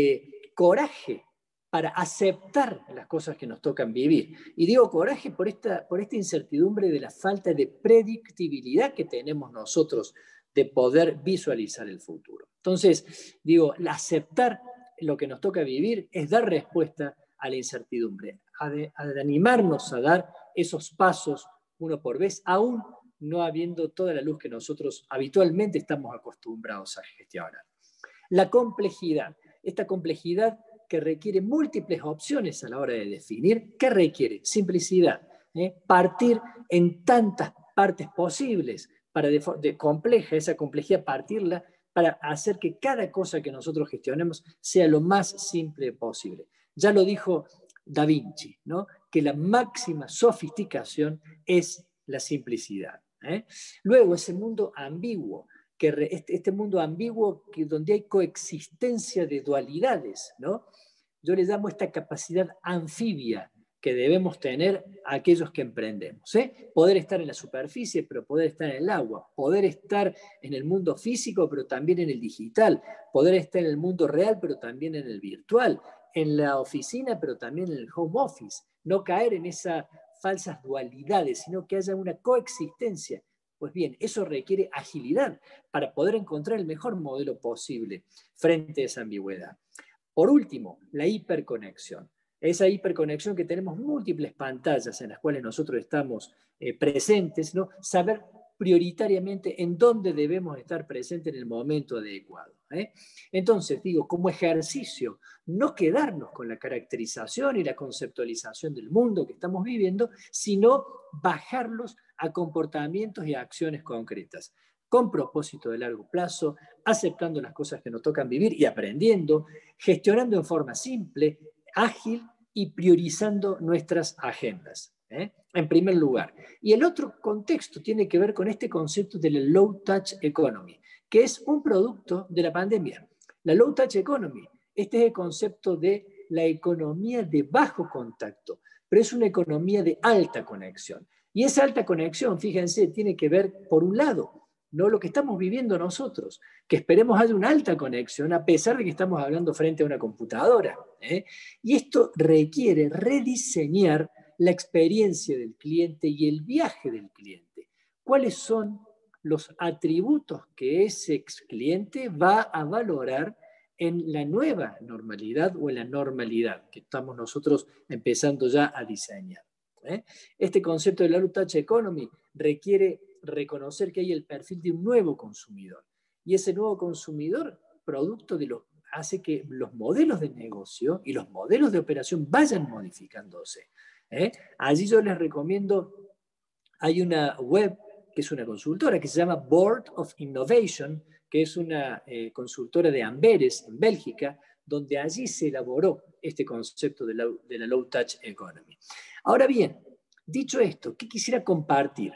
coraje para aceptar las cosas que nos tocan vivir. Y digo coraje por esta incertidumbre de la falta de predictibilidad que tenemos nosotros de poder visualizar el futuro. Entonces, digo, aceptar lo que nos toca vivir es dar respuesta a la incertidumbre, a animarnos a dar esos pasos uno por vez, aún no habiendo toda la luz que nosotros habitualmente estamos acostumbrados a gestionar. La complejidad, esta complejidad que requiere múltiples opciones a la hora de definir. ¿Qué requiere? Simplicidad. Partir en tantas partes posibles para esa complejidad partirla para hacer que cada cosa que nosotros gestionemos sea lo más simple posible. Ya lo dijo Da Vinci, ¿no?, que la máxima sofisticación es la simplicidad. Luego, ese mundo ambiguo, este mundo ambiguo donde hay coexistencia de dualidades, ¿no? Yo le llamo esta capacidad anfibia que debemos tener aquellos que emprendemos. Poder estar en la superficie, pero poder estar en el agua, poder estar en el mundo físico, pero también en el digital, poder estar en el mundo real, pero también en el virtual, en la oficina, pero también en el home office. No caer en esas falsas dualidades, sino que haya una coexistencia. Pues bien, eso requiere agilidad para poder encontrar el mejor modelo posible frente a esa ambigüedad. Por último, la hiperconexión. Esa hiperconexión que tenemos múltiples pantallas en las cuales nosotros estamos presentes, ¿no? Saber prioritariamente en dónde debemos estar presentes en el momento adecuado. Entonces, digo, como ejercicio, no quedarnos con la caracterización y la conceptualización del mundo que estamos viviendo, sino bajarlos a comportamientos y a acciones concretas, con propósito de largo plazo, aceptando las cosas que nos tocan vivir y aprendiendo, gestionando en forma simple, ágil y priorizando nuestras agendas, en primer lugar. Y el otro contexto tiene que ver con este concepto de la low touch economy, que es un producto de la pandemia. La low touch economy, este es el concepto de la economía de bajo contacto, pero es una economía de alta conexión. Y esa alta conexión, fíjense, tiene que ver, por un lado, no lo que estamos viviendo nosotros, que esperemos haya una alta conexión a pesar de que estamos hablando frente a una computadora. Y esto requiere rediseñar la experiencia del cliente y el viaje del cliente. ¿Cuáles son los atributos que ese cliente va a valorar en la nueva normalidad o en la normalidad que estamos nosotros empezando ya a diseñar? Este concepto de la low touch economy requiere reconocer que hay el perfil de un nuevo consumidor. Y ese nuevo consumidor, producto de hace que los modelos de negocio y los modelos de operación vayan modificándose. Allí yo les recomiendo, hay una web que es una consultora que se llama Board of Innovation, que es una consultora de Amberes en Bélgica, donde allí se elaboró este concepto de la low touch economy. Ahora bien, dicho esto, ¿qué quisiera compartir?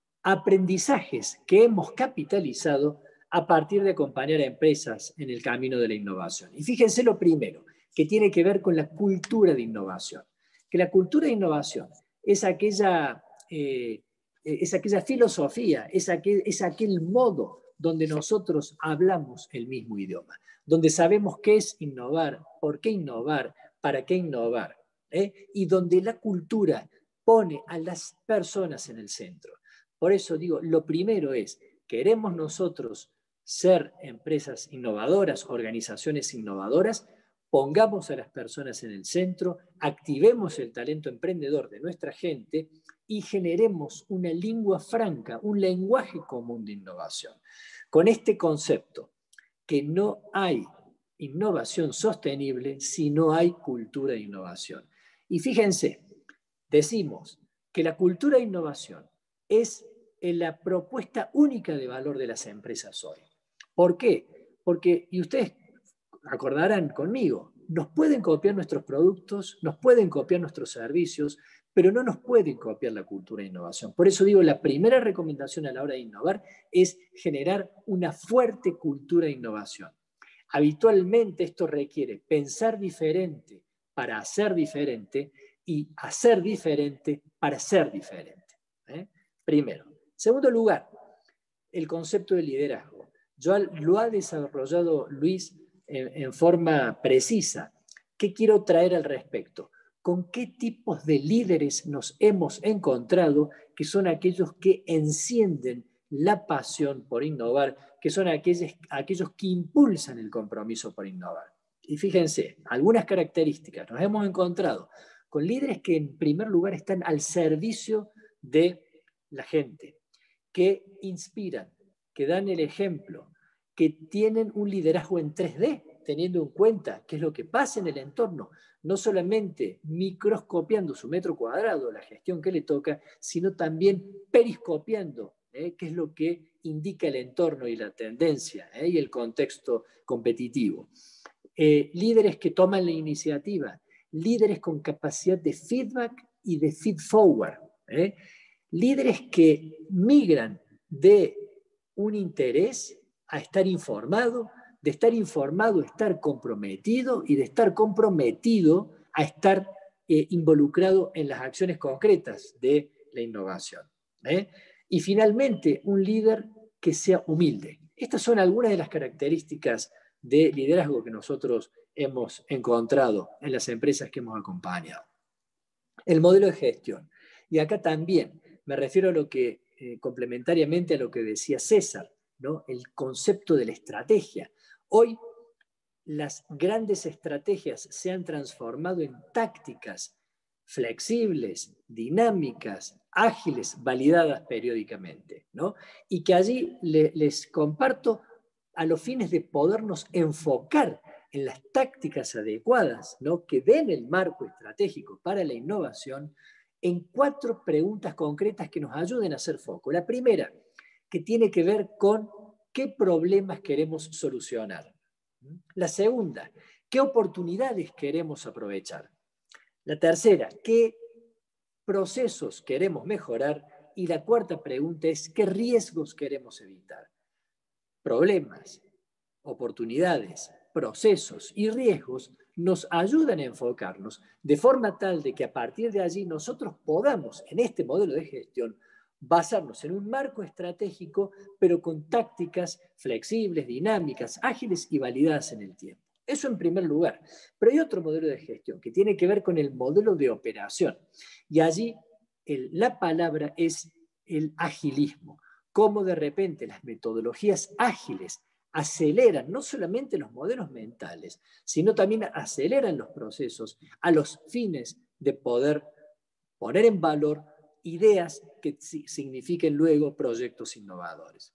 Aprendizajes que hemos capitalizado a partir de acompañar a empresas en el camino de la innovación. Y fíjense lo primero, que tiene que ver con la cultura de innovación. Que la cultura de innovación es aquella filosofía, es aquel modo donde nosotros hablamos el mismo idioma, donde sabemos qué es innovar, por qué innovar, para qué innovar, y donde la cultura pone a las personas en el centro. Por eso digo, lo primero es, ¿queremos nosotros ser empresas innovadoras, organizaciones innovadoras? Pongamos a las personas en el centro, activemos el talento emprendedor de nuestra gente y generemos una lengua franca, un lenguaje común de innovación. Con este concepto, que no hay innovación sostenible si no hay cultura de innovación. Y fíjense, decimos que la cultura de innovación es la propuesta única de valor de las empresas hoy. ¿Por qué? Porque, y ustedes acordarán conmigo, nos pueden copiar nuestros productos, nos pueden copiar nuestros servicios, pero no nos pueden copiar la cultura de innovación. Por eso digo, la primera recomendación a la hora de innovar es generar una fuerte cultura de innovación. Habitualmente esto requiere pensar diferente para hacer diferente y hacer diferente para ser diferente. Primero. Segundo lugar, el concepto de liderazgo. Lo ha desarrollado Luis en forma precisa. ¿Qué quiero traer al respecto? ¿Con qué tipos de líderes nos hemos encontrado que son aquellos que encienden la pasión por innovar, que son aquellos que impulsan el compromiso por innovar? Y fíjense, algunas características. Nos hemos encontrado con líderes que en primer lugar están al servicio de la gente, que inspiran, que dan el ejemplo, que tienen un liderazgo en 3D, teniendo en cuenta qué es lo que pasa en el entorno, no solamente microscopiando su metro cuadrado, la gestión que le toca, sino también periscopiando qué es lo que indica el entorno y la tendencia y el contexto competitivo. Líderes que toman la iniciativa, líderes con capacidad de feedback y de feed forward, líderes que migran de un interés a estar informado, de estar informado a estar comprometido y de estar comprometido a estar involucrado en las acciones concretas de la innovación. Y finalmente, un líder que sea humilde. Estas son algunas de las características de liderazgo que nosotros hemos encontrado en las empresas que hemos acompañado. El modelo de gestión. Y acá también me refiero a lo que, complementariamente a lo que decía César, ¿no? El concepto de la estrategia. Hoy las grandes estrategias se han transformado en tácticas flexibles, dinámicas, ágiles, validadas periódicamente, ¿no? Y que allí les comparto a los fines de podernos enfocar en las tácticas adecuadas, ¿no? Que den el marco estratégico para la innovación, en 4 preguntas concretas que nos ayuden a hacer foco. La primera, que tiene que ver con qué problemas queremos solucionar. La segunda, qué oportunidades queremos aprovechar. La tercera, qué procesos queremos mejorar. Y la cuarta pregunta es, ¿qué riesgos queremos evitar? Problemas, oportunidades, procesos y riesgos nos ayudan a enfocarnos de forma tal de que a partir de allí nosotros podamos, en este modelo de gestión, basarnos en un marco estratégico, pero con tácticas flexibles, dinámicas, ágiles y validadas en el tiempo. Eso en primer lugar. Pero hay otro modelo de gestión que tiene que ver con el modelo de operación. Y allí la palabra es el agilismo. Cómo de repente las metodologías ágiles aceleran no solamente los modelos mentales, sino también aceleran los procesos a los fines de poder poner en valor ideas que signifiquen luego proyectos innovadores.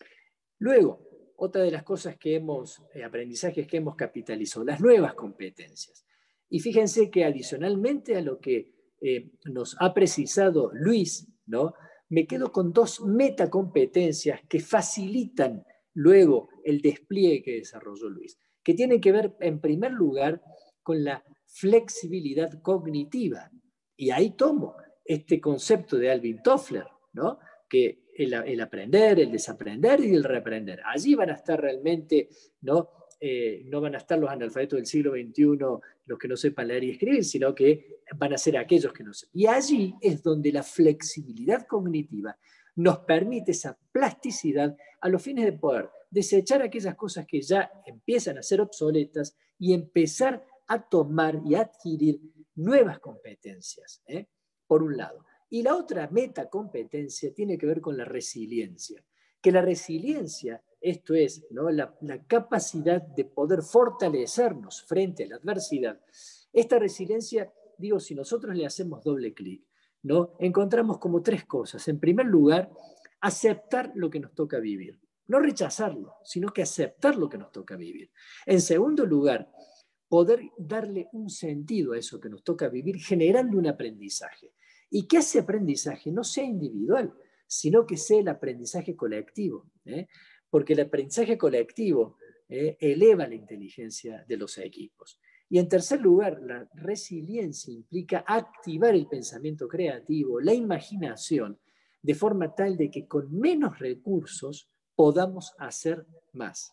Luego, otra de las cosas que aprendizajes que hemos capitalizado, las nuevas competencias. Y fíjense que adicionalmente a lo que nos ha precisado Luis, ¿no? Me quedo con 2 metacompetencias que facilitan luego el despliegue que desarrolló Luis, que tienen que ver en primer lugar con la flexibilidad cognitiva. Y ahí tomo este concepto de Alvin Toffler, ¿no? Que el aprender, el desaprender y el reaprender. Allí van a estar realmente, ¿no? No van a estar los analfabetos del siglo XXI, los que no sepan leer y escribir, sino que van a ser aquellos que no sepan. Y allí es donde la flexibilidad cognitiva nos permite esa plasticidad a los fines de poder desechar aquellas cosas que ya empiezan a ser obsoletas y empezar a tomar y adquirir nuevas competencias, por un lado. Y la otra metacompetencia tiene que ver con la resiliencia. Que la resiliencia, esto es, ¿no? la capacidad de poder fortalecernos frente a la adversidad. Esta resiliencia, digo, si nosotros le hacemos doble clic, ¿no? Encontramos como 3 cosas. En primer lugar, aceptar lo que nos toca vivir. No rechazarlo, sino que aceptar lo que nos toca vivir. En segundo lugar, poder darle un sentido a eso que nos toca vivir generando un aprendizaje. Y que ese aprendizaje no sea individual, sino que sea el aprendizaje colectivo. Porque el aprendizaje colectivo eleva la inteligencia de los equipos. Y en tercer lugar, la resiliencia implica activar el pensamiento creativo, la imaginación, de forma tal de que con menos recursos podamos hacer más.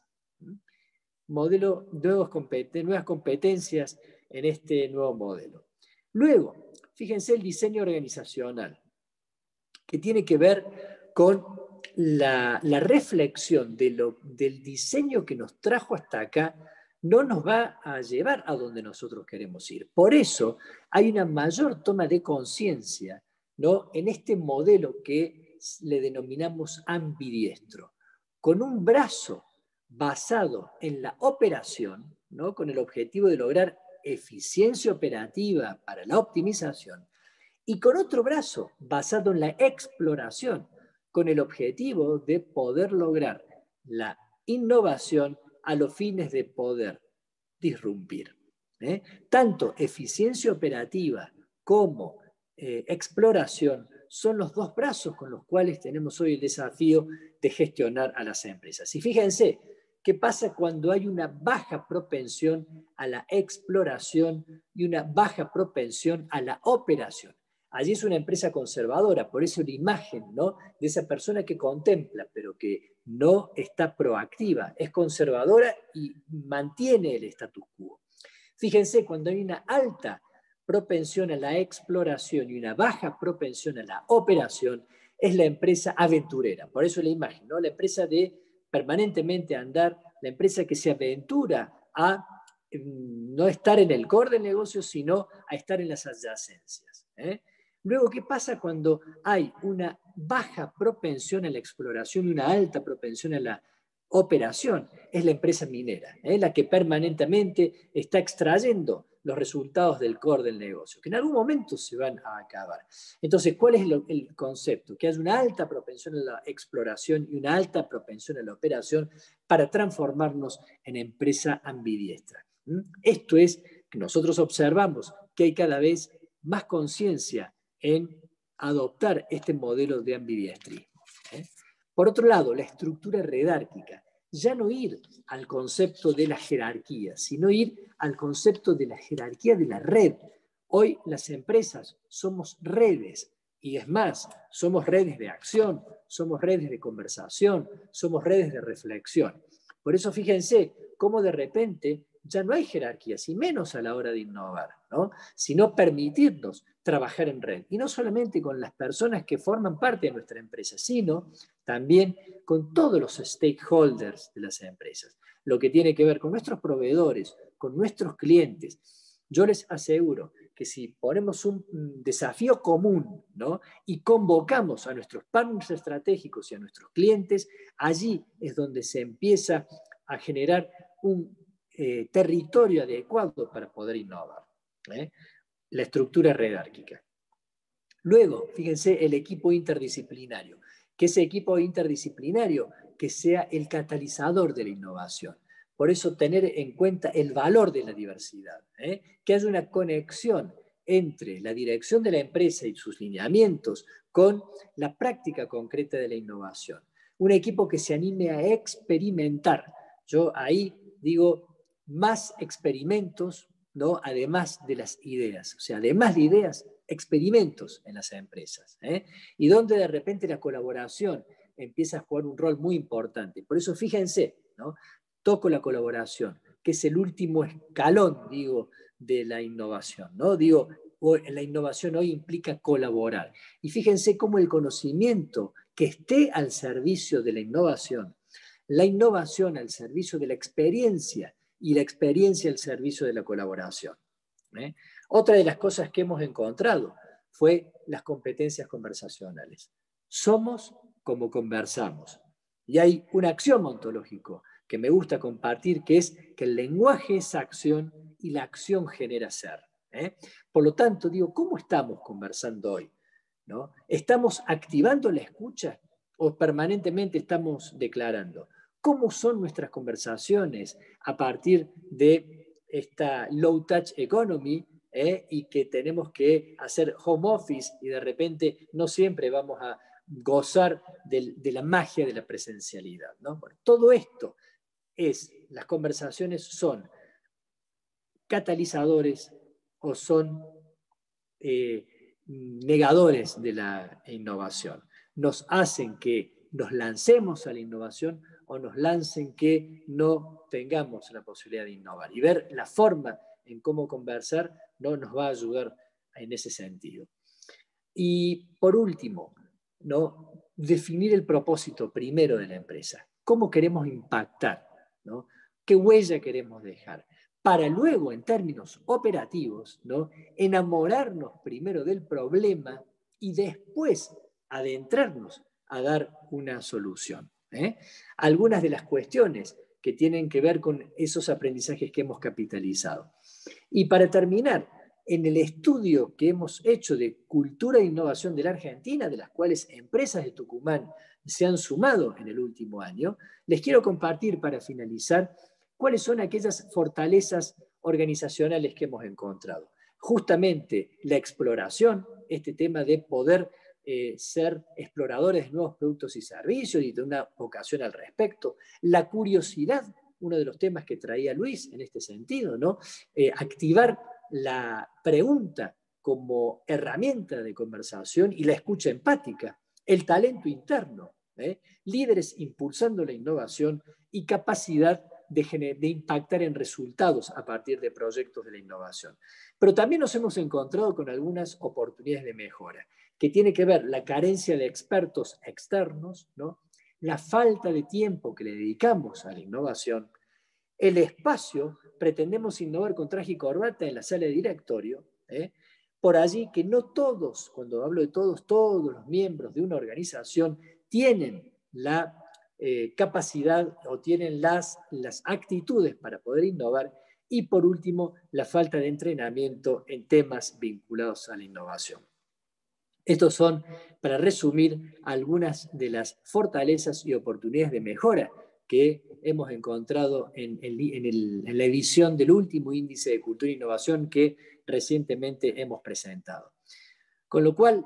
Modelo, nuevas competencias en este nuevo modelo. Luego, fíjense el diseño organizacional, que tiene que ver con la reflexión del diseño que nos trajo hasta acá, no nos va a llevar a donde nosotros queremos ir. Por eso hay una mayor toma de conciencia, ¿no? En este modelo que le denominamos ambidiestro, con un brazo basado en la operación, ¿no? Con el objetivo de lograr eficiencia operativa para la optimización, y con otro brazo basado en la exploración, con el objetivo de poder lograr la innovación a los fines de poder disrumpir. Tanto eficiencia operativa como exploración son los 2 brazos con los cuales tenemos hoy el desafío de gestionar a las empresas. Y fíjense, ¿qué pasa cuando hay una baja propensión a la exploración y una baja propensión a la operación? Allí es una empresa conservadora, por eso la imagen, ¿no? De esa persona que contempla, pero que no está proactiva, es conservadora y mantiene el status quo. Fíjense, cuando hay una alta propensión a la exploración y una baja propensión a la operación, es la empresa aventurera. Por eso la imagen, ¿no? La empresa de permanentemente andar, la empresa que se aventura a no estar en el core del negocio, sino a estar en las adyacencias. Luego, ¿qué pasa cuando hay una baja propensión a la exploración y una alta propensión a la operación? Es la empresa minera, la que permanentemente está extrayendo los resultados del core del negocio, que en algún momento se van a acabar. Entonces, ¿cuál es el concepto? Que haya una alta propensión a la exploración y una alta propensión a la operación para transformarnos en empresa ambidiestra. Esto es que nosotros observamos que hay cada vez más conciencia en adoptar este modelo de ambidiestrismo. Por otro lado, la estructura redárquica. Ya no ir al concepto de la jerarquía, sino ir al concepto de la jerarquía de la red. Hoy las empresas somos redes, y es más, somos redes de acción, somos redes de conversación, somos redes de reflexión. Por eso fíjense cómo de repente ya no hay jerarquías, y menos a la hora de innovar, ¿no? Sino permitirnos trabajar en red. Y no solamente con las personas que forman parte de nuestra empresa, sino también con todos los stakeholders de las empresas. Lo que tiene que ver con nuestros proveedores, con nuestros clientes. Yo les aseguro que si ponemos un desafío común, ¿no? Y convocamos a nuestros partners estratégicos y a nuestros clientes, allí es donde se empieza a generar un territorio adecuado para poder innovar. La estructura redárquica. Luego, fíjense, el equipo interdisciplinario. Que ese equipo interdisciplinario que sea el catalizador de la innovación. Por eso tener en cuenta el valor de la diversidad. Que haya una conexión entre la dirección de la empresa y sus lineamientos con la práctica concreta de la innovación. Un equipo que se anime a experimentar. Yo ahí digo, más experimentos, ¿no? Además de las ideas. O sea, además de ideas, experimentos en las empresas. Y donde de repente la colaboración empieza a jugar un rol muy importante. Por eso fíjense, ¿no? Toco la colaboración, que es el último escalón, digo, de la innovación, ¿no? Digo, la innovación hoy implica colaborar. Y fíjense cómo el conocimiento que esté al servicio de la innovación al servicio de la experiencia y la experiencia al servicio de la colaboración. Otra de las cosas que hemos encontrado fue las competencias conversacionales. Somos como conversamos. Y hay un axioma ontológico que me gusta compartir, que es que el lenguaje es acción y la acción genera ser. Por lo tanto, digo, ¿cómo estamos conversando hoy? ¿No? ¿Estamos activando la escucha o permanentemente estamos declarando? ¿Cómo son nuestras conversaciones a partir de esta low-touch economy y que tenemos que hacer home office y de repente no siempre vamos a gozar de la magia de la presencialidad, ¿no? Bueno, todo esto las conversaciones son catalizadores o son negadores de la innovación. Nos hacen que nos lancemos a la innovación o nos lancen que no tengamos la posibilidad de innovar. Y ver la forma en cómo conversar no nos va a ayudar en ese sentido. Y por último, ¿no? Definir el propósito primero de la empresa. ¿Cómo queremos impactar? ¿No? ¿Qué huella queremos dejar? Para luego, en términos operativos, ¿no? Enamorarnos primero del problema y después adentrarnos a dar una solución. Algunas de las cuestiones que tienen que ver con esos aprendizajes que hemos capitalizado. Y para terminar, en el estudio que hemos hecho de cultura e innovación de la Argentina, de las cuales empresas de Tucumán se han sumado en el último año, les quiero compartir para finalizar cuáles son aquellas fortalezas organizacionales que hemos encontrado. Justamente la exploración, este tema de poder ser exploradores de nuevos productos y servicios y de una vocación al respecto. La curiosidad, uno de los temas que traía Luis en este sentido, ¿no? Activar la pregunta como herramienta de conversación y la escucha empática, el talento interno, líderes impulsando la innovación y capacidad de impactar en resultados a partir de proyectos de la innovación. Pero también nos hemos encontrado con algunas oportunidades de mejora, que tiene que ver la carencia de expertos externos, ¿no? La falta de tiempo que le dedicamos a la innovación, el espacio, pretendemos innovar con traje y corbata en la sala de directorio, por allí que no todos, cuando hablo de todos, todos los miembros de una organización tienen la capacidad o tienen las actitudes para poder innovar, y por último, la falta de entrenamiento en temas vinculados a la innovación. Estos son, para resumir, algunas de las fortalezas y oportunidades de mejora que hemos encontrado en la edición del último índice de cultura e innovación que recientemente hemos presentado. Con lo cual,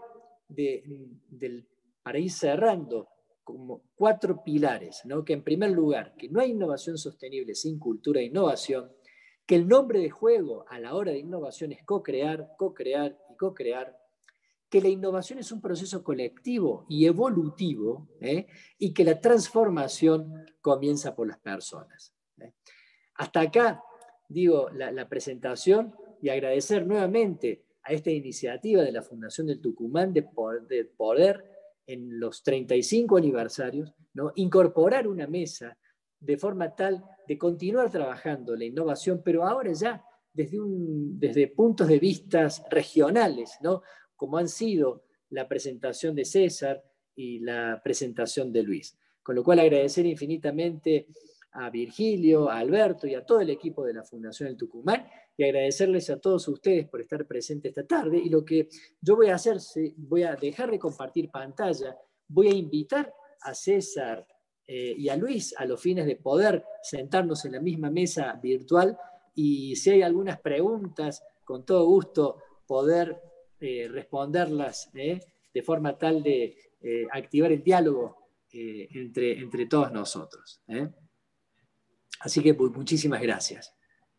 para ir cerrando, como 4 pilares, ¿no? Que en primer lugar, que no hay innovación sostenible sin cultura e innovación, que el nombre de juego a la hora de innovación es co-crear, co-crear y co-crear, que la innovación es un proceso colectivo y evolutivo, y que la transformación comienza por las personas. Hasta acá, digo, la presentación, y agradecer nuevamente a esta iniciativa de la Fundación del Tucumán de poder en los 35 aniversarios, ¿no? Incorporar una mesa de forma tal de continuar trabajando la innovación, pero ahora ya desde puntos de vista regionales, ¿no? Como han sido la presentación de César y la presentación de Luis. Con lo cual agradecer infinitamente a Virgilio, a Alberto y a todo el equipo de la Fundación del Tucumán, y agradecerles a todos ustedes por estar presentes esta tarde. Y lo que yo voy a hacer, voy a dejar de compartir pantalla, voy a invitar a César y a Luis a los fines de poder sentarnos en la misma mesa virtual, y si hay algunas preguntas, con todo gusto poder responderlas de forma tal de activar el diálogo entre todos nosotros. Así que muchísimas gracias.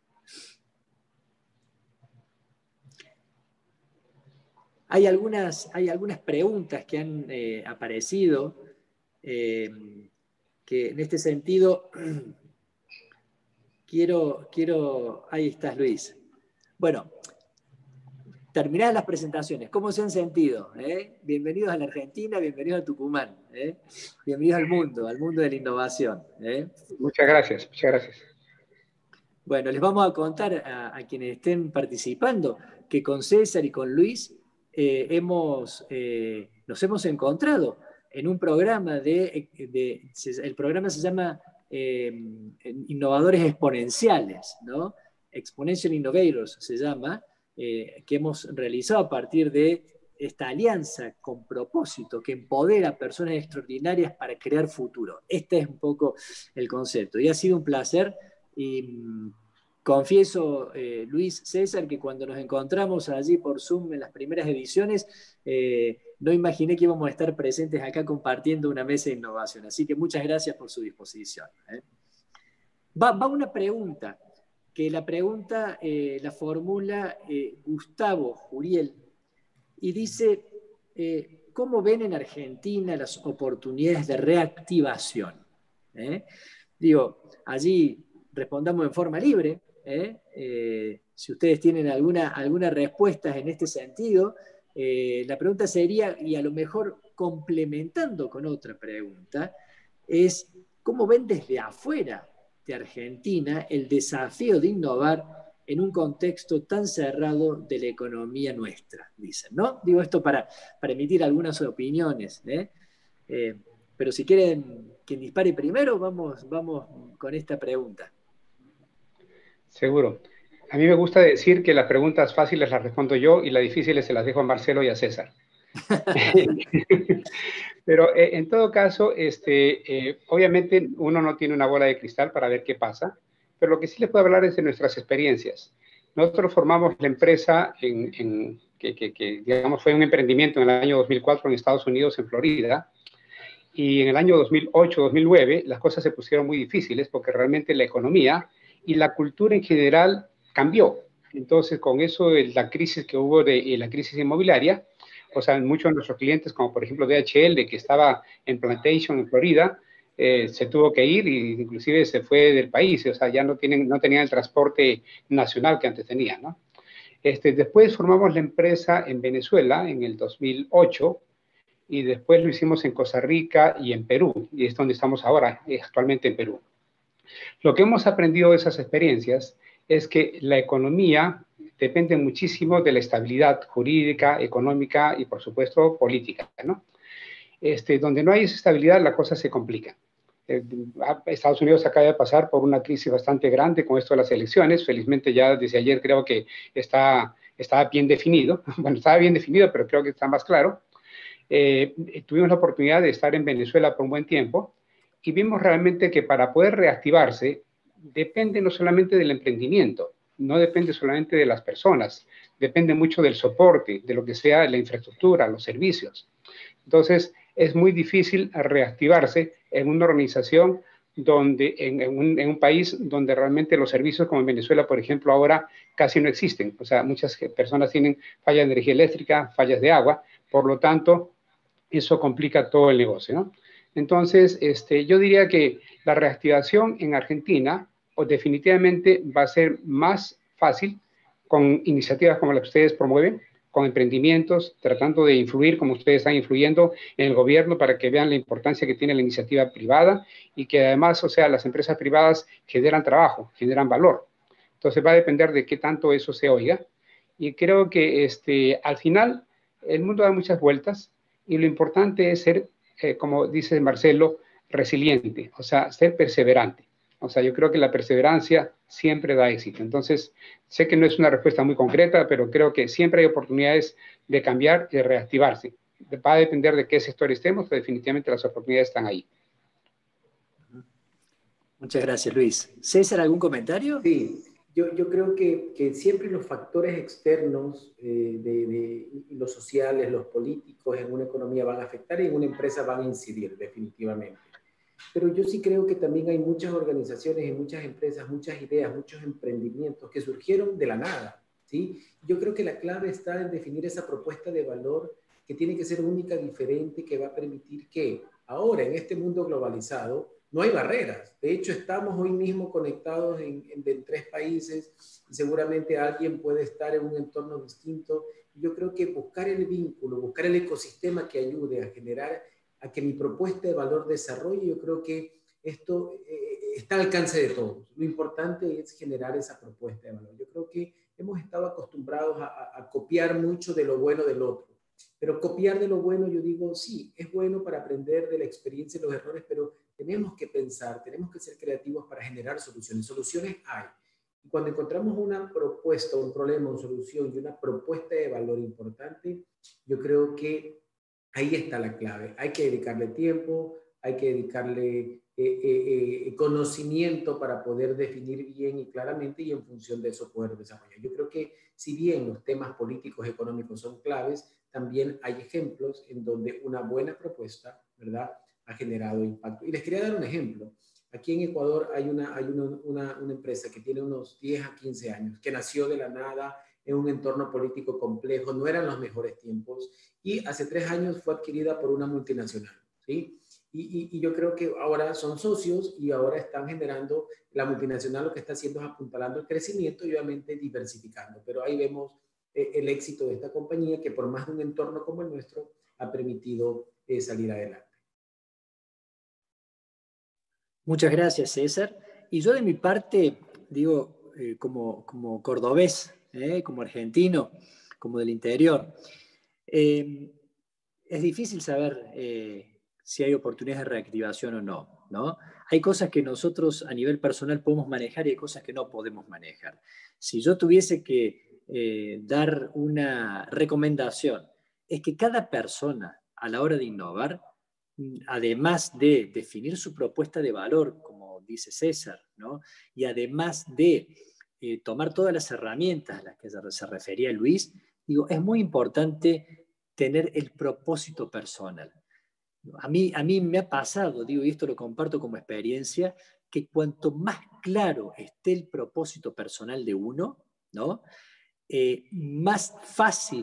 Hay algunas preguntas que han aparecido, que en este sentido quiero... Ahí estás, Luis. Bueno, terminadas las presentaciones, ¿cómo se han sentido? Bienvenidos a la Argentina, bienvenidos a Tucumán, bienvenidos al mundo de la innovación. Muchas gracias, muchas gracias. Bueno, les vamos a contar a quienes estén participando que con César y con Luis nos hemos encontrado en un programa el programa se llama Innovadores Exponenciales, ¿no? Exponential Innovators se llama, que hemos realizado a partir de esta alianza con propósito que empodera a personas extraordinarias para crear futuro. Este es un poco el concepto. Y ha sido un placer, y confieso, Luis, César, que cuando nos encontramos allí por Zoom en las primeras ediciones, no imaginé que íbamos a estar presentes acá compartiendo una mesa de innovación. Así que muchas gracias por su disposición. Va una pregunta, que la pregunta la formula Gustavo Juriel, y dice, ¿cómo ven en Argentina las oportunidades de reactivación? Digo, allí respondamos en forma libre, si ustedes tienen alguna respuesta en este sentido. La pregunta sería, y a lo mejor complementando con otra pregunta, es ¿cómo ven desde afuera de Argentina el desafío de innovar en un contexto tan cerrado de la economía nuestra? Dicen, ¿no? Digo esto para emitir algunas opiniones, pero si quieren quien dispare primero, vamos con esta pregunta. Seguro. A mí me gusta decir que las preguntas fáciles las respondo yo y las difíciles se las dejo a Marcelo y a César. Pero en todo caso, obviamente uno no tiene una bola de cristal para ver qué pasa, pero lo que sí les puedo hablar es de nuestras experiencias. Nosotros formamos la empresa que digamos fue un emprendimiento en el año 2004 en Estados Unidos, en Florida, y en el año 2008-2009 las cosas se pusieron muy difíciles porque realmente la economía y la cultura en general cambió. Entonces, con eso, la crisis que hubo la crisis inmobiliaria, O sea, muchos de nuestros clientes, como por ejemplo DHL, que estaba en Plantation, en Florida, se tuvo que ir e inclusive se fue del país. O sea, ya no tenían el transporte nacional que antes tenían, ¿no? Después formamos la empresa en Venezuela en el 2008 y después lo hicimos en Costa Rica y en Perú, y es donde estamos ahora, actualmente en Perú. Lo que hemos aprendido de esas experiencias es que la economía depende muchísimo de la estabilidad jurídica, económica y, por supuesto, política, ¿no? Donde no hay esa estabilidad, la cosa se complica. Estados Unidos acaba de pasar por una crisis bastante grande con esto de las elecciones. Felizmente ya desde ayer creo que estaba bien definido. Bueno, estaba bien definido, pero creo que está más claro. Tuvimos la oportunidad de estar en Venezuela por un buen tiempo y vimos realmente que para poder reactivarse depende no solamente del emprendimiento, no depende solamente de las personas, depende mucho del soporte, de lo que sea la infraestructura, los servicios. Entonces, es muy difícil reactivarse en una organización donde, en un país donde realmente los servicios, como en Venezuela, por ejemplo, ahora casi no existen. O sea, muchas personas tienen fallas de energía eléctrica, fallas de agua, por lo tanto, eso complica todo el negocio, ¿no? Entonces, yo diría que la reactivación en Argentina definitivamente va a ser más fácil con iniciativas como las que ustedes promueven, con emprendimientos, tratando de influir como ustedes están influyendo en el gobierno para que vean la importancia que tiene la iniciativa privada y que además, o sea, las empresas privadas generan trabajo, generan valor. Entonces va a depender de qué tanto eso se oiga. Y creo que al final el mundo da muchas vueltas y lo importante es ser, como dice Marcelo, resiliente, o sea, ser perseverante. O sea, yo creo que la perseverancia siempre da éxito. Entonces, sé que no es una respuesta muy concreta, pero creo que siempre hay oportunidades de cambiar y de reactivarse. Va a depender de qué sector estemos, pero definitivamente las oportunidades están ahí. Muchas gracias, Luis. César, ¿algún comentario? Sí, yo creo que siempre los factores externos, los sociales, los políticos en una economía van a afectar y en una empresa van a incidir definitivamente. Pero yo sí creo que también hay muchas organizaciones y muchas empresas, muchas ideas, muchos emprendimientos que surgieron de la nada, ¿sí? Yo creo que la clave está en definir esa propuesta de valor que tiene que ser única, diferente, que va a permitir que ahora, en este mundo globalizado, no hay barreras. De hecho, estamos hoy mismo conectados en 3 países y seguramente alguien puede estar en un entorno distinto. Yo creo que buscar el vínculo, buscar el ecosistema que ayude a generar a que mi propuesta de valor desarrolle, yo creo que esto está al alcance de todos. Lo importante es generar esa propuesta de valor. Yo creo que hemos estado acostumbrados a copiar mucho de lo bueno del otro. Pero copiar de lo bueno, yo digo, sí, es bueno para aprender de la experiencia y los errores, pero tenemos que pensar, tenemos que ser creativos para generar soluciones. Soluciones hay. Y cuando encontramos una propuesta, un problema, una solución y una propuesta de valor importante, yo creo que ahí está la clave. Hay que dedicarle tiempo, hay que dedicarle conocimiento para poder definir bien y claramente y en función de eso poder desarrollar. Yo creo que si bien los temas políticos, económicos son claves, también hay ejemplos en donde una buena propuesta, ¿verdad?, ha generado impacto. Y les quería dar un ejemplo. Aquí en Ecuador hay una empresa que tiene unos 10 a 15 años, que nació de la nada en un entorno político complejo, no eran los mejores tiempos, y hace 3 años fue adquirida por una multinacional, ¿sí? Y yo creo que ahora son socios y ahora están generando, la multinacional lo que está haciendo es apuntalando el crecimiento y obviamente diversificando, pero ahí vemos el éxito de esta compañía que por más de un entorno como el nuestro ha permitido salir adelante. Muchas gracias, César. Y yo de mi parte, digo, como cordobés, como argentino, como del interior, es difícil saber si hay oportunidades de reactivación o no, ¿no? Hay cosas que nosotros a nivel personal podemos manejar y hay cosas que no podemos manejar. Si yo tuviese que dar una recomendación, es que cada persona a la hora de innovar, además de definir su propuesta de valor, como dice César, ¿no?, y además de tomar todas las herramientas a las que se refería Luis, digo, es muy importante tener el propósito personal. A mí me ha pasado, digo, y esto lo comparto como experiencia, que cuanto más claro esté el propósito personal de uno, ¿no?, más fácil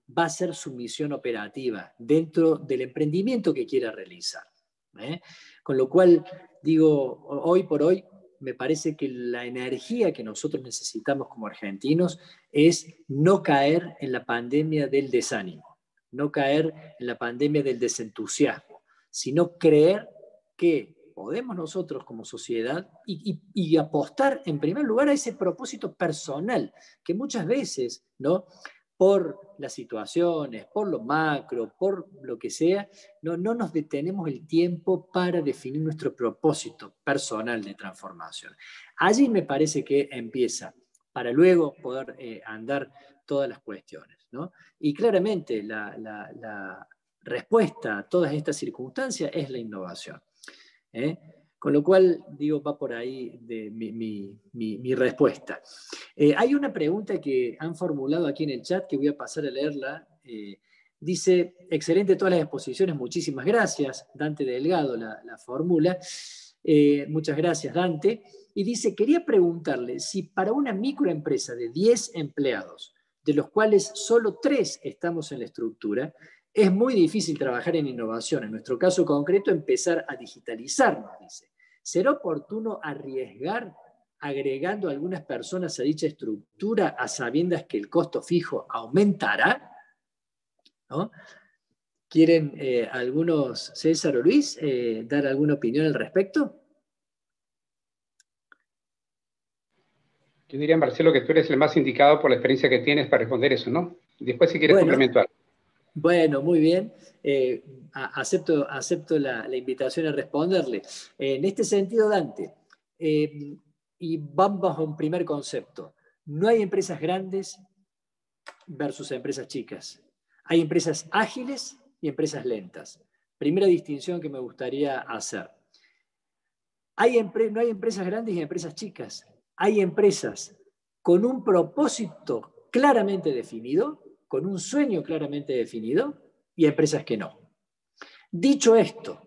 va a ser su misión operativa dentro del emprendimiento que quiera realizar. Con lo cual, digo, hoy por hoy, me parece que la energía que nosotros necesitamos como argentinos es no caer en la pandemia del desánimo, no caer en la pandemia del desentusiasmo, sino creer que podemos nosotros como sociedad y apostar en primer lugar a ese propósito personal, que muchas veces, ¿no?, por las situaciones, por lo macro, por lo que sea, no nos detenemos el tiempo para definir nuestro propósito personal de transformación. Allí me parece que empieza, para luego poder andar todas las cuestiones, ¿no? Y claramente la respuesta a todas estas circunstancias es la innovación. Con lo cual, digo, va por ahí de mi respuesta. Hay una pregunta que han formulado aquí en el chat que voy a pasar a leerla. Dice, excelente todas las exposiciones, muchísimas gracias. Dante Delgado la formula. Muchas gracias, Dante. Y dice, quería preguntarle si para una microempresa de 10 empleados, de los cuales solo 3 estamos en la estructura, es muy difícil trabajar en innovación. En nuestro caso concreto, empezar a digitalizarnos, dice. ¿Será oportuno arriesgar agregando a algunas personas a dicha estructura a sabiendas que el costo fijo aumentará? ¿No? ¿Quieren algunos, César o Luis, dar alguna opinión al respecto? Yo diría, Marcelo, que tú eres el más indicado por la experiencia que tienes para responder eso, ¿no? Después, si quieres, complementar. Bueno, muy bien. Acepto la invitación a responderle. En este sentido, Dante, y vamos a un primer concepto. No hay empresas grandes versus empresas chicas. Hay empresas ágiles y empresas lentas. Primera distinción que me gustaría hacer. No hay empresas grandes y empresas chicas. Hay empresas con un propósito claramente definido, con un sueño claramente definido, y empresas que no. Dicho esto,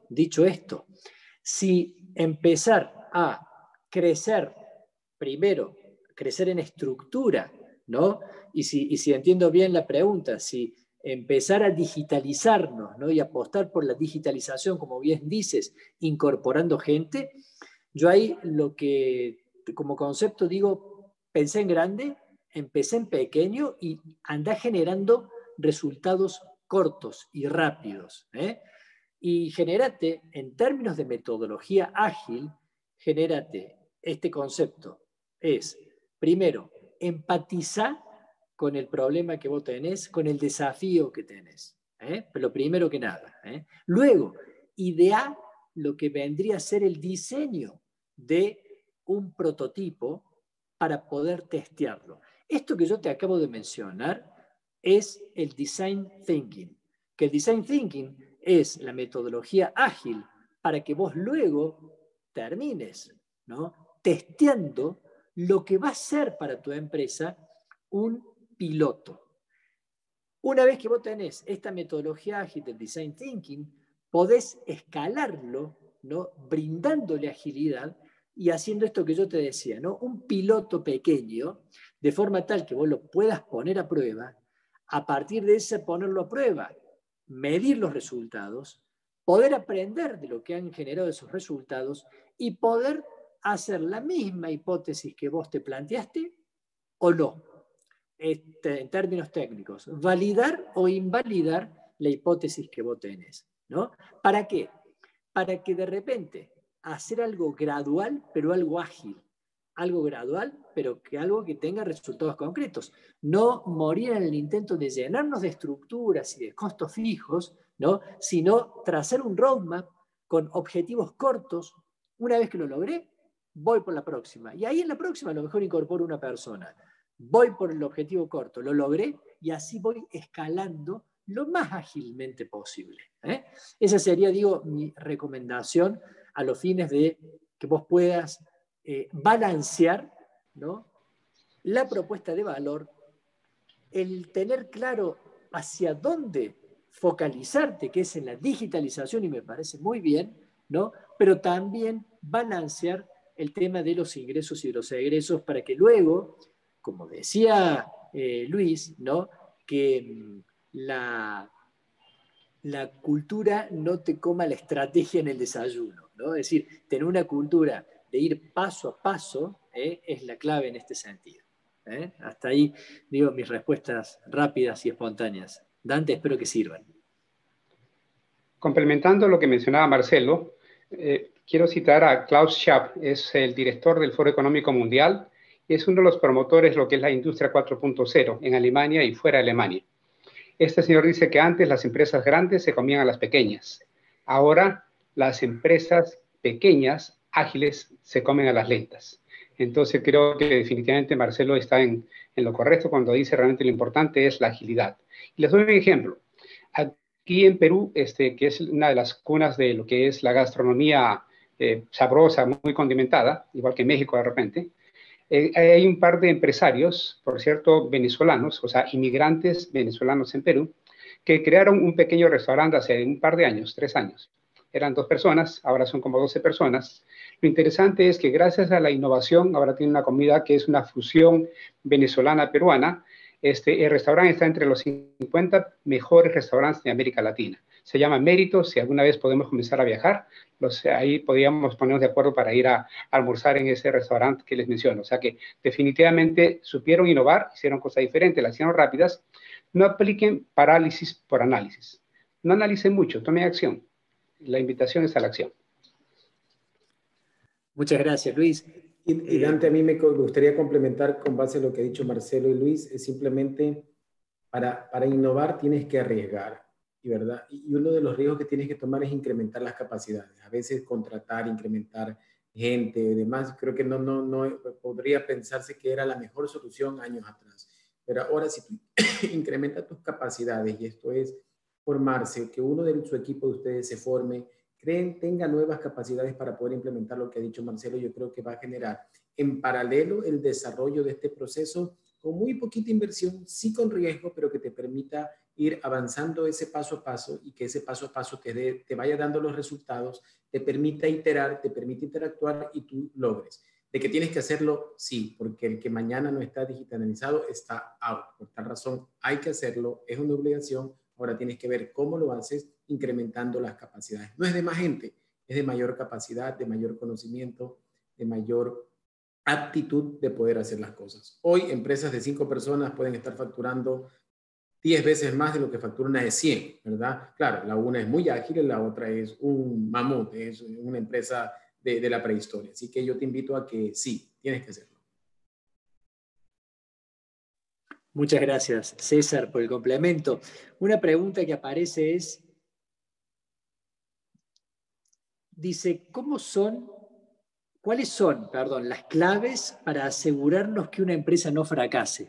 si empezar a crecer, primero, crecer en estructura, ¿no? Y si entiendo bien la pregunta, si empezar a digitalizarnos, ¿no?, y apostar por la digitalización, como bien dices, incorporando gente, yo ahí lo que como concepto digo, pensé en grande, empecé en pequeño y andá generando resultados cortos y rápidos. Y genérate, en términos de metodología ágil, genérate este concepto. Es, primero, empatizar con el problema que vos tenés, con el desafío que tenés. Pero primero que nada. Luego, idear lo que vendría a ser el diseño de un prototipo para poder testearlo. Esto que yo te acabo de mencionar es el design thinking, que el design thinking es la metodología ágil para que vos luego termines, ¿no?, testeando lo que va a ser para tu empresa un piloto. Una vez que vos tenés esta metodología ágil del design thinking, podés escalarlo, ¿no?, brindándole agilidad y haciendo esto que yo te decía, ¿no?, un piloto pequeño, de forma tal que vos lo puedas poner a prueba, a partir de ese ponerlo a prueba, medir los resultados, poder aprender de lo que han generado esos resultados y poder hacer la misma hipótesis que vos te planteaste o no, en términos técnicos, validar o invalidar la hipótesis que vos tenés, ¿no? ¿Para qué? Para que de repente hacer algo gradual, pero algo ágil, algo gradual, pero que algo que tenga resultados concretos. No morir en el intento de llenarnos de estructuras y de costos fijos, ¿no?, sino trazar un roadmap con objetivos cortos. Una vez que lo logré, voy por la próxima. Y ahí en la próxima a lo mejor incorporo una persona. Voy por el objetivo corto, lo logré y así voy escalando lo más ágilmente posible. Esa sería, digo, mi recomendación a los fines de que vos puedas balancear, ¿no?, la propuesta de valor, el tener claro hacia dónde focalizarte, que es en la digitalización, y me parece muy bien, ¿no?, pero también balancear el tema de los ingresos y de los egresos para que luego, como decía Luis, ¿no?, que la cultura no te coma la estrategia en el desayuno, ¿no? Es decir, tener una cultura de ir paso a paso es la clave en este sentido. Hasta ahí digo mis respuestas rápidas y espontáneas. Dante, espero que sirvan. Complementando lo que mencionaba Marcelo, quiero citar a Klaus Schwab, es el director del Foro Económico Mundial y es uno de los promotores de lo que es la industria 4.0 en Alemania y fuera de Alemania. Este señor dice que antes las empresas grandes se comían a las pequeñas. Ahora las empresas pequeñas, ágiles, se comen a las lentas. Entonces creo que definitivamente Marcelo está en lo correcto cuando dice realmente lo importante es la agilidad. Y les doy un ejemplo. Aquí en Perú, que es una de las cunas de lo que es la gastronomía sabrosa, muy condimentada, igual que México de repente, hay un par de empresarios, por cierto, venezolanos, o sea, inmigrantes venezolanos en Perú, que crearon un pequeño restaurante hace un par de años, 3 años. Eran 2 personas, ahora son como 12 personas. Lo interesante es que gracias a la innovación, ahora tiene una comida que es una fusión venezolana-peruana. El restaurante está entre los 50 mejores restaurantes de América Latina. Se llama Méritos, si alguna vez podemos comenzar a viajar, ahí podríamos ponernos de acuerdo para ir a almorzar en ese restaurante que les menciono. O sea que definitivamente supieron innovar, hicieron cosas diferentes, las hicieron rápidas. No apliquen parálisis por análisis. No analicen mucho, tomen acción. La invitación es a la acción. Muchas gracias, Luis. Y Dante, a mí me gustaría complementar con base a lo que ha dicho Marcelo y Luis, es simplemente para innovar tienes que arriesgar, ¿verdad? Y uno de los riesgos que tienes que tomar es incrementar las capacidades. A veces contratar, incrementar gente y demás, creo que no podría pensarse que era la mejor solución años atrás. Pero ahora si tú incrementas tus capacidades, y esto es formarse, que uno de su equipo de ustedes se forme, tenga nuevas capacidades para poder implementar lo que ha dicho Marcelo, yo creo que va a generar en paralelo el desarrollo de este proceso con muy poquita inversión, sí con riesgo, pero que te permita ir avanzando ese paso a paso y que ese paso a paso te vaya dando los resultados, te permita iterar, te permita interactuar y tú logres. De que tienes que hacerlo, sí, porque el que mañana no está digitalizado está out. Por tal razón, hay que hacerlo, es una obligación. Ahora tienes que ver cómo lo haces incrementando las capacidades. No es de más gente, es de mayor capacidad, de mayor conocimiento, de mayor aptitud de poder hacer las cosas. Hoy empresas de 5 personas pueden estar facturando 10 veces más de lo que factura una de 100, ¿verdad? Claro, la una es muy ágil y la otra es un mamut, es una empresa de la prehistoria. Así que yo te invito a que sí, tienes que hacerlo. Muchas gracias, César, por el complemento. Una pregunta que aparece dice, ¿cuáles son las claves para asegurarnos que una empresa no fracase?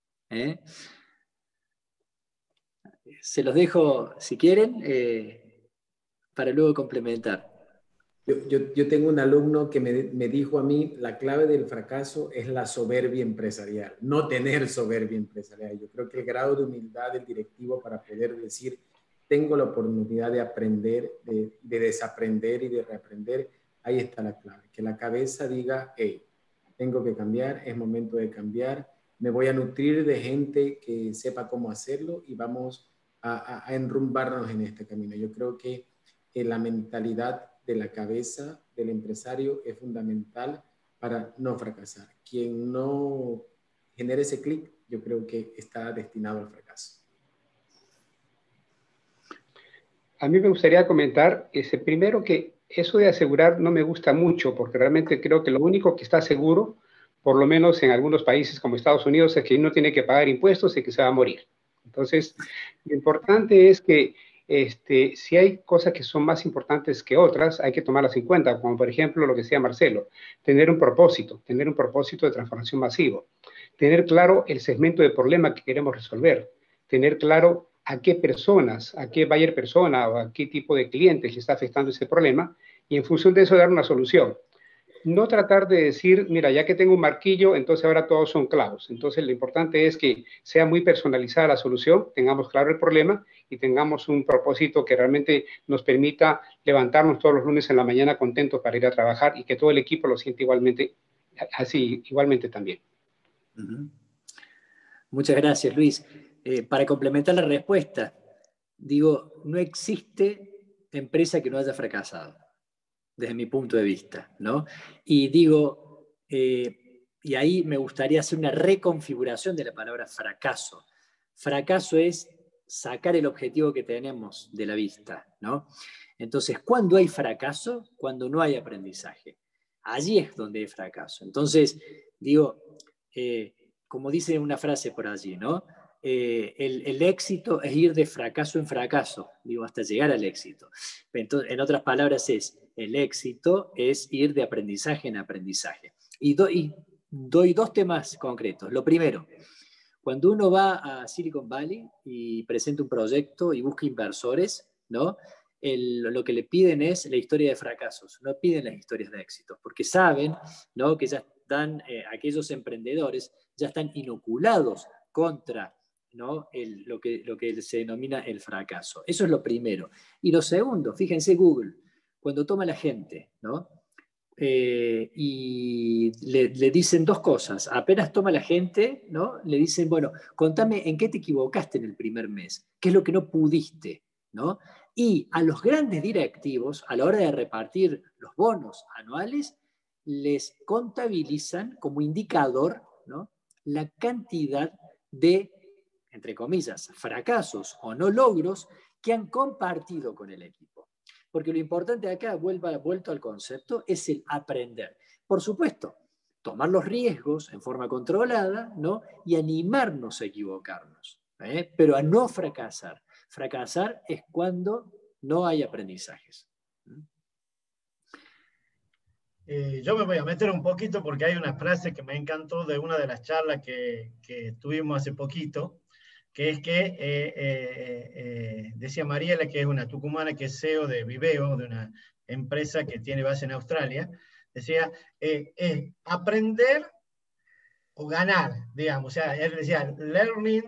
Se los dejo, si quieren, para luego complementar. Yo tengo un alumno que me dijo a mí, la clave del fracaso es la soberbia empresarial, no tener soberbia empresarial. Yo creo que el grado de humildad del directivo para poder decir, tengo la oportunidad de aprender, de desaprender y de reaprender, ahí está la clave. Que la cabeza diga, hey, tengo que cambiar, es momento de cambiar, me voy a nutrir de gente que sepa cómo hacerlo y vamos a enrumbarnos en este camino. Yo creo que la mentalidad de la cabeza del empresario es fundamental para no fracasar. Quien no genere ese clic, yo creo que está destinado al fracaso. A mí me gustaría comentar, primero que eso de asegurar no me gusta mucho, porque realmente creo que lo único que está seguro, por lo menos en algunos países como Estados Unidos, es que uno tiene que pagar impuestos y que se va a morir. Entonces, lo importante es que si hay cosas que son más importantes que otras, hay que tomarlas en cuenta, como por ejemplo lo que decía Marcelo, tener un propósito de transformación masivo, tener claro el segmento de problema que queremos resolver, tener claro a qué personas, a qué buyer persona o a qué tipo de clientes le está afectando ese problema y en función de eso dar una solución. No tratar de decir, mira, ya que tengo un marquillo, entonces ahora todos son clavos. Entonces lo importante es que sea muy personalizada la solución, tengamos claro el problema y tengamos un propósito que realmente nos permita levantarnos todos los lunes en la mañana contentos para ir a trabajar y que todo el equipo lo siente igualmente también. Muchas gracias, Luis. para complementar la respuesta, digo, no existe empresa que no haya fracasado, desde mi punto de vista, ¿no? Y digo, y ahí me gustaría hacer una reconfiguración de la palabra fracaso. Fracaso es sacar el objetivo que tenemos de la vista, ¿no? Entonces, ¿cuándo hay fracaso? Cuando no hay aprendizaje. Allí es donde hay fracaso. Entonces, digo, como dice una frase por allí, ¿no? El éxito es ir de fracaso en fracaso, digo, hasta llegar al éxito. Entonces, en otras palabras, el éxito es ir de aprendizaje en aprendizaje. Y doy dos temas concretos. Lo primero, cuando uno va a Silicon Valley y presenta un proyecto y busca inversores, ¿no? Lo que le piden es la historia de fracasos, no piden las historias de éxitos, porque saben, ¿no?, que ya están, aquellos emprendedores ya están inoculados contra, ¿no?, lo que se denomina el fracaso. Eso es lo primero. Y lo segundo, fíjense Google, cuando toma la gente, ¿no?, y le dicen dos cosas. Apenas toma la gente, ¿no?, le dicen, bueno, contame en qué te equivocaste en el primer mes, qué es lo que no pudiste, ¿no? Y a los grandes directivos, a la hora de repartir los bonos anuales, les contabilizan como indicador, ¿no?, la cantidad de, entre comillas, fracasos o no logros que han compartido con el equipo. Porque lo importante acá, vuelto al concepto, es el aprender. Por supuesto, tomar los riesgos en forma controlada, ¿no?, y animarnos a equivocarnos, pero a no fracasar. Fracasar es cuando no hay aprendizajes. Yo me voy a meter un poquito porque hay una frase que me encantó de una de las charlas que tuvimos hace poquito, que es que decía Mariela, que es una tucumana que es CEO de Viveo, de una empresa que tiene base en Australia, decía, aprender o ganar, digamos, o sea, él decía, learning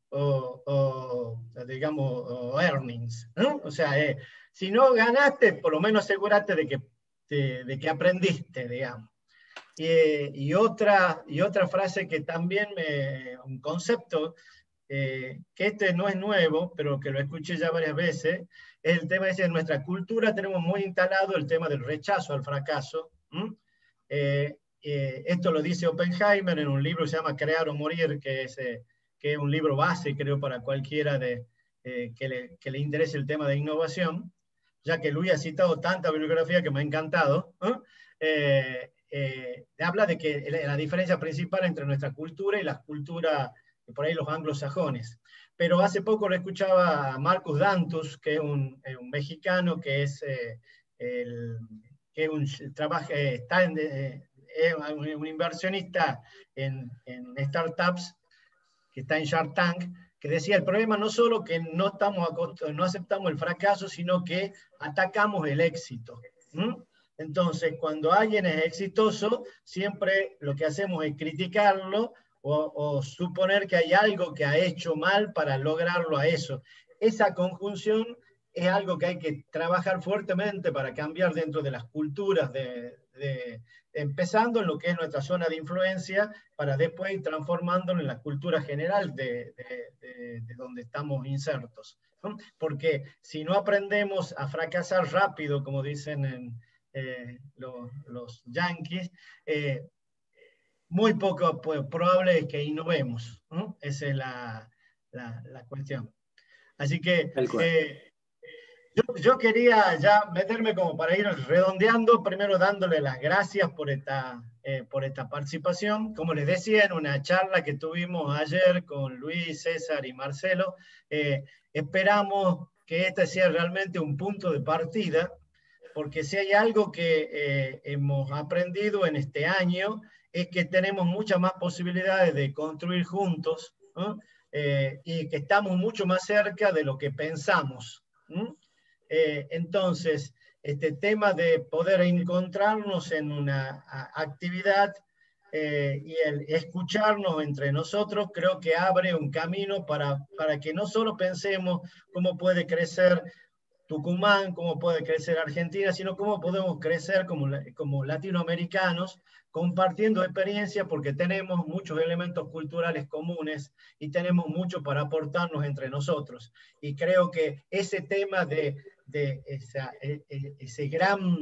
digamos, o earnings, ¿no? O sea, si no ganaste, por lo menos asegúrate de que aprendiste, digamos. Y otra frase que también, un concepto, que este no es nuevo, pero que lo escuché ya varias veces, es el tema ese de nuestra cultura, tenemos muy instalado el tema del rechazo al fracaso. Esto lo dice Oppenheimer en un libro que se llama Crear o Morir, que es un libro base, creo, para cualquiera que le interese el tema de innovación, ya que Luis ha citado tanta bibliografía que me ha encantado. Habla de que la diferencia principal entre nuestra cultura y las culturas, por ahí los anglosajones. Pero hace poco lo escuchaba a Marcus Dantus, que es un mexicano que es un inversionista en startups, que está en Shark Tank, que decía, el problema no solo que no aceptamos el fracaso, sino que atacamos el éxito. Entonces, cuando alguien es exitoso, siempre lo que hacemos es criticarlo o suponer que hay algo que ha hecho mal para lograrlo a eso. Esa conjunción es algo que hay que trabajar fuertemente para cambiar dentro de las culturas, empezando en lo que es nuestra zona de influencia, para después ir transformándolo en la cultura general de donde estamos insertos, ¿no? Porque si no aprendemos a fracasar rápido, como dicen los yanquis, muy poco probable es que innovemos, ¿no? Esa es la cuestión. Así que yo quería ya meterme como para ir redondeando, primero dándole las gracias por esta participación. Como les decía, en una charla que tuvimos ayer con Luis, César y Marcelo, esperamos que este sea realmente un punto de partida, porque si hay algo que hemos aprendido en este año, es que tenemos muchas más posibilidades de construir juntos, ¿no? Y que estamos mucho más cerca de lo que pensamos. Entonces, este tema de poder encontrarnos en una actividad y el escucharnos entre nosotros, creo que abre un camino para que no solo pensemos cómo puede crecer Tucumán, cómo puede crecer Argentina, sino cómo podemos crecer como latinoamericanos, compartiendo experiencias, porque tenemos muchos elementos culturales comunes y tenemos mucho para aportarnos entre nosotros. Y creo que ese tema de ese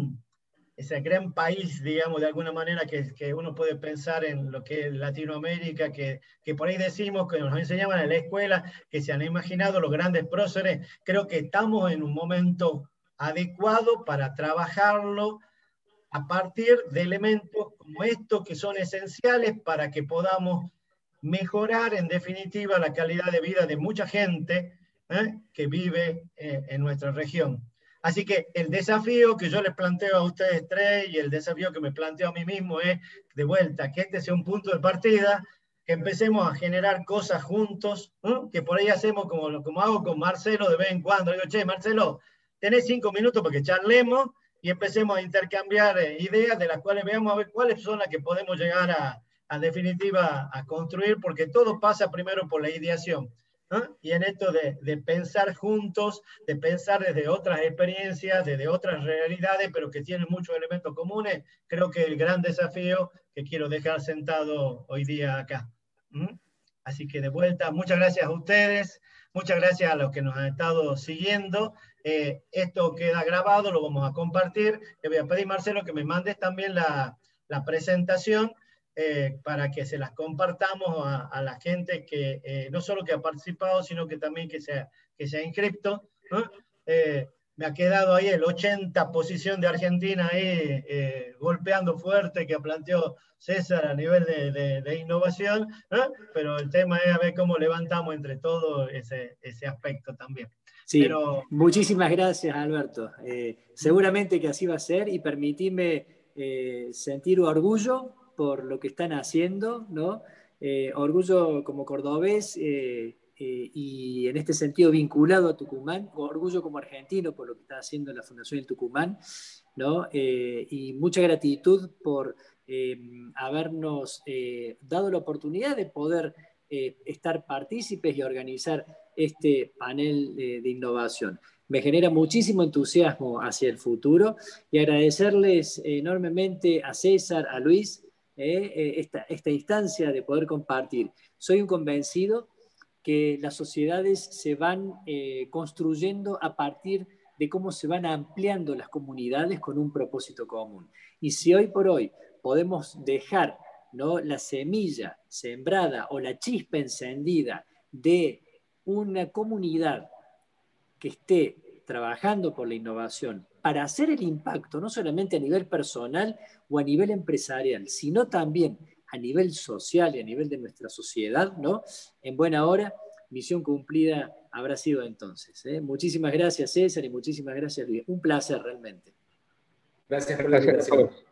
gran país, digamos, de alguna manera, que uno puede pensar en lo que es Latinoamérica, que por ahí decimos, que nos enseñaban en la escuela, que se han imaginado los grandes próceres. Creo que estamos en un momento adecuado para trabajarlo a partir de elementos como estos, que son esenciales para que podamos mejorar, en definitiva, la calidad de vida de mucha gente que vive en nuestra región. Así que el desafío que yo les planteo a ustedes tres y el desafío que me planteo a mí mismo es, de vuelta, que este sea un punto de partida, que empecemos a generar cosas juntos, que por ahí hacemos como hago con Marcelo de vez en cuando. Digo, che, Marcelo, tenés 5 minutos para que charlemos y empecemos a intercambiar ideas de las cuales veamos a ver cuáles son las que podemos llegar a definitiva a construir, porque todo pasa primero por la ideación. Y en esto de pensar juntos, de pensar desde otras experiencias, desde otras realidades, pero que tienen muchos elementos comunes, creo que el gran desafío que quiero dejar sentado hoy día acá. Así que de vuelta, muchas gracias a ustedes, muchas gracias a los que nos han estado siguiendo. Esto queda grabado, lo vamos a compartir. Le voy a pedir, Marcelo, que me mandes también la presentación, para que se las compartamos a la gente que no solo que ha participado, sino que también que se ha inscrito. Me ha quedado ahí el 80 posición de Argentina ahí, golpeando fuerte, que planteó César a nivel de innovación, pero el tema es a ver cómo levantamos entre todos ese aspecto también. Sí, pero, muchísimas gracias, Alberto. Seguramente que así va a ser, y permitime sentir orgullo por lo que están haciendo, ¿no? Orgullo como cordobés y en este sentido vinculado a Tucumán, orgullo como argentino por lo que está haciendo la Fundación del Tucumán, ¿no? Y mucha gratitud por habernos dado la oportunidad de poder estar partícipes y organizar este panel de innovación. Me genera muchísimo entusiasmo hacia el futuro, y agradecerles enormemente a César, a Luis, esta instancia de poder compartir. Soy un convencido que las sociedades se van construyendo a partir de cómo se van ampliando las comunidades con un propósito común. Y si hoy por hoy podemos dejar, ¿no?, la semilla sembrada o la chispa encendida de una comunidad que esté trabajando por la innovación para hacer el impacto, no solamente a nivel personal o a nivel empresarial, sino también a nivel social y a nivel de nuestra sociedad, ¿no? En buena hora, misión cumplida habrá sido entonces. Muchísimas gracias, César, y muchísimas gracias, Luis. Un placer realmente. Gracias por la invitación.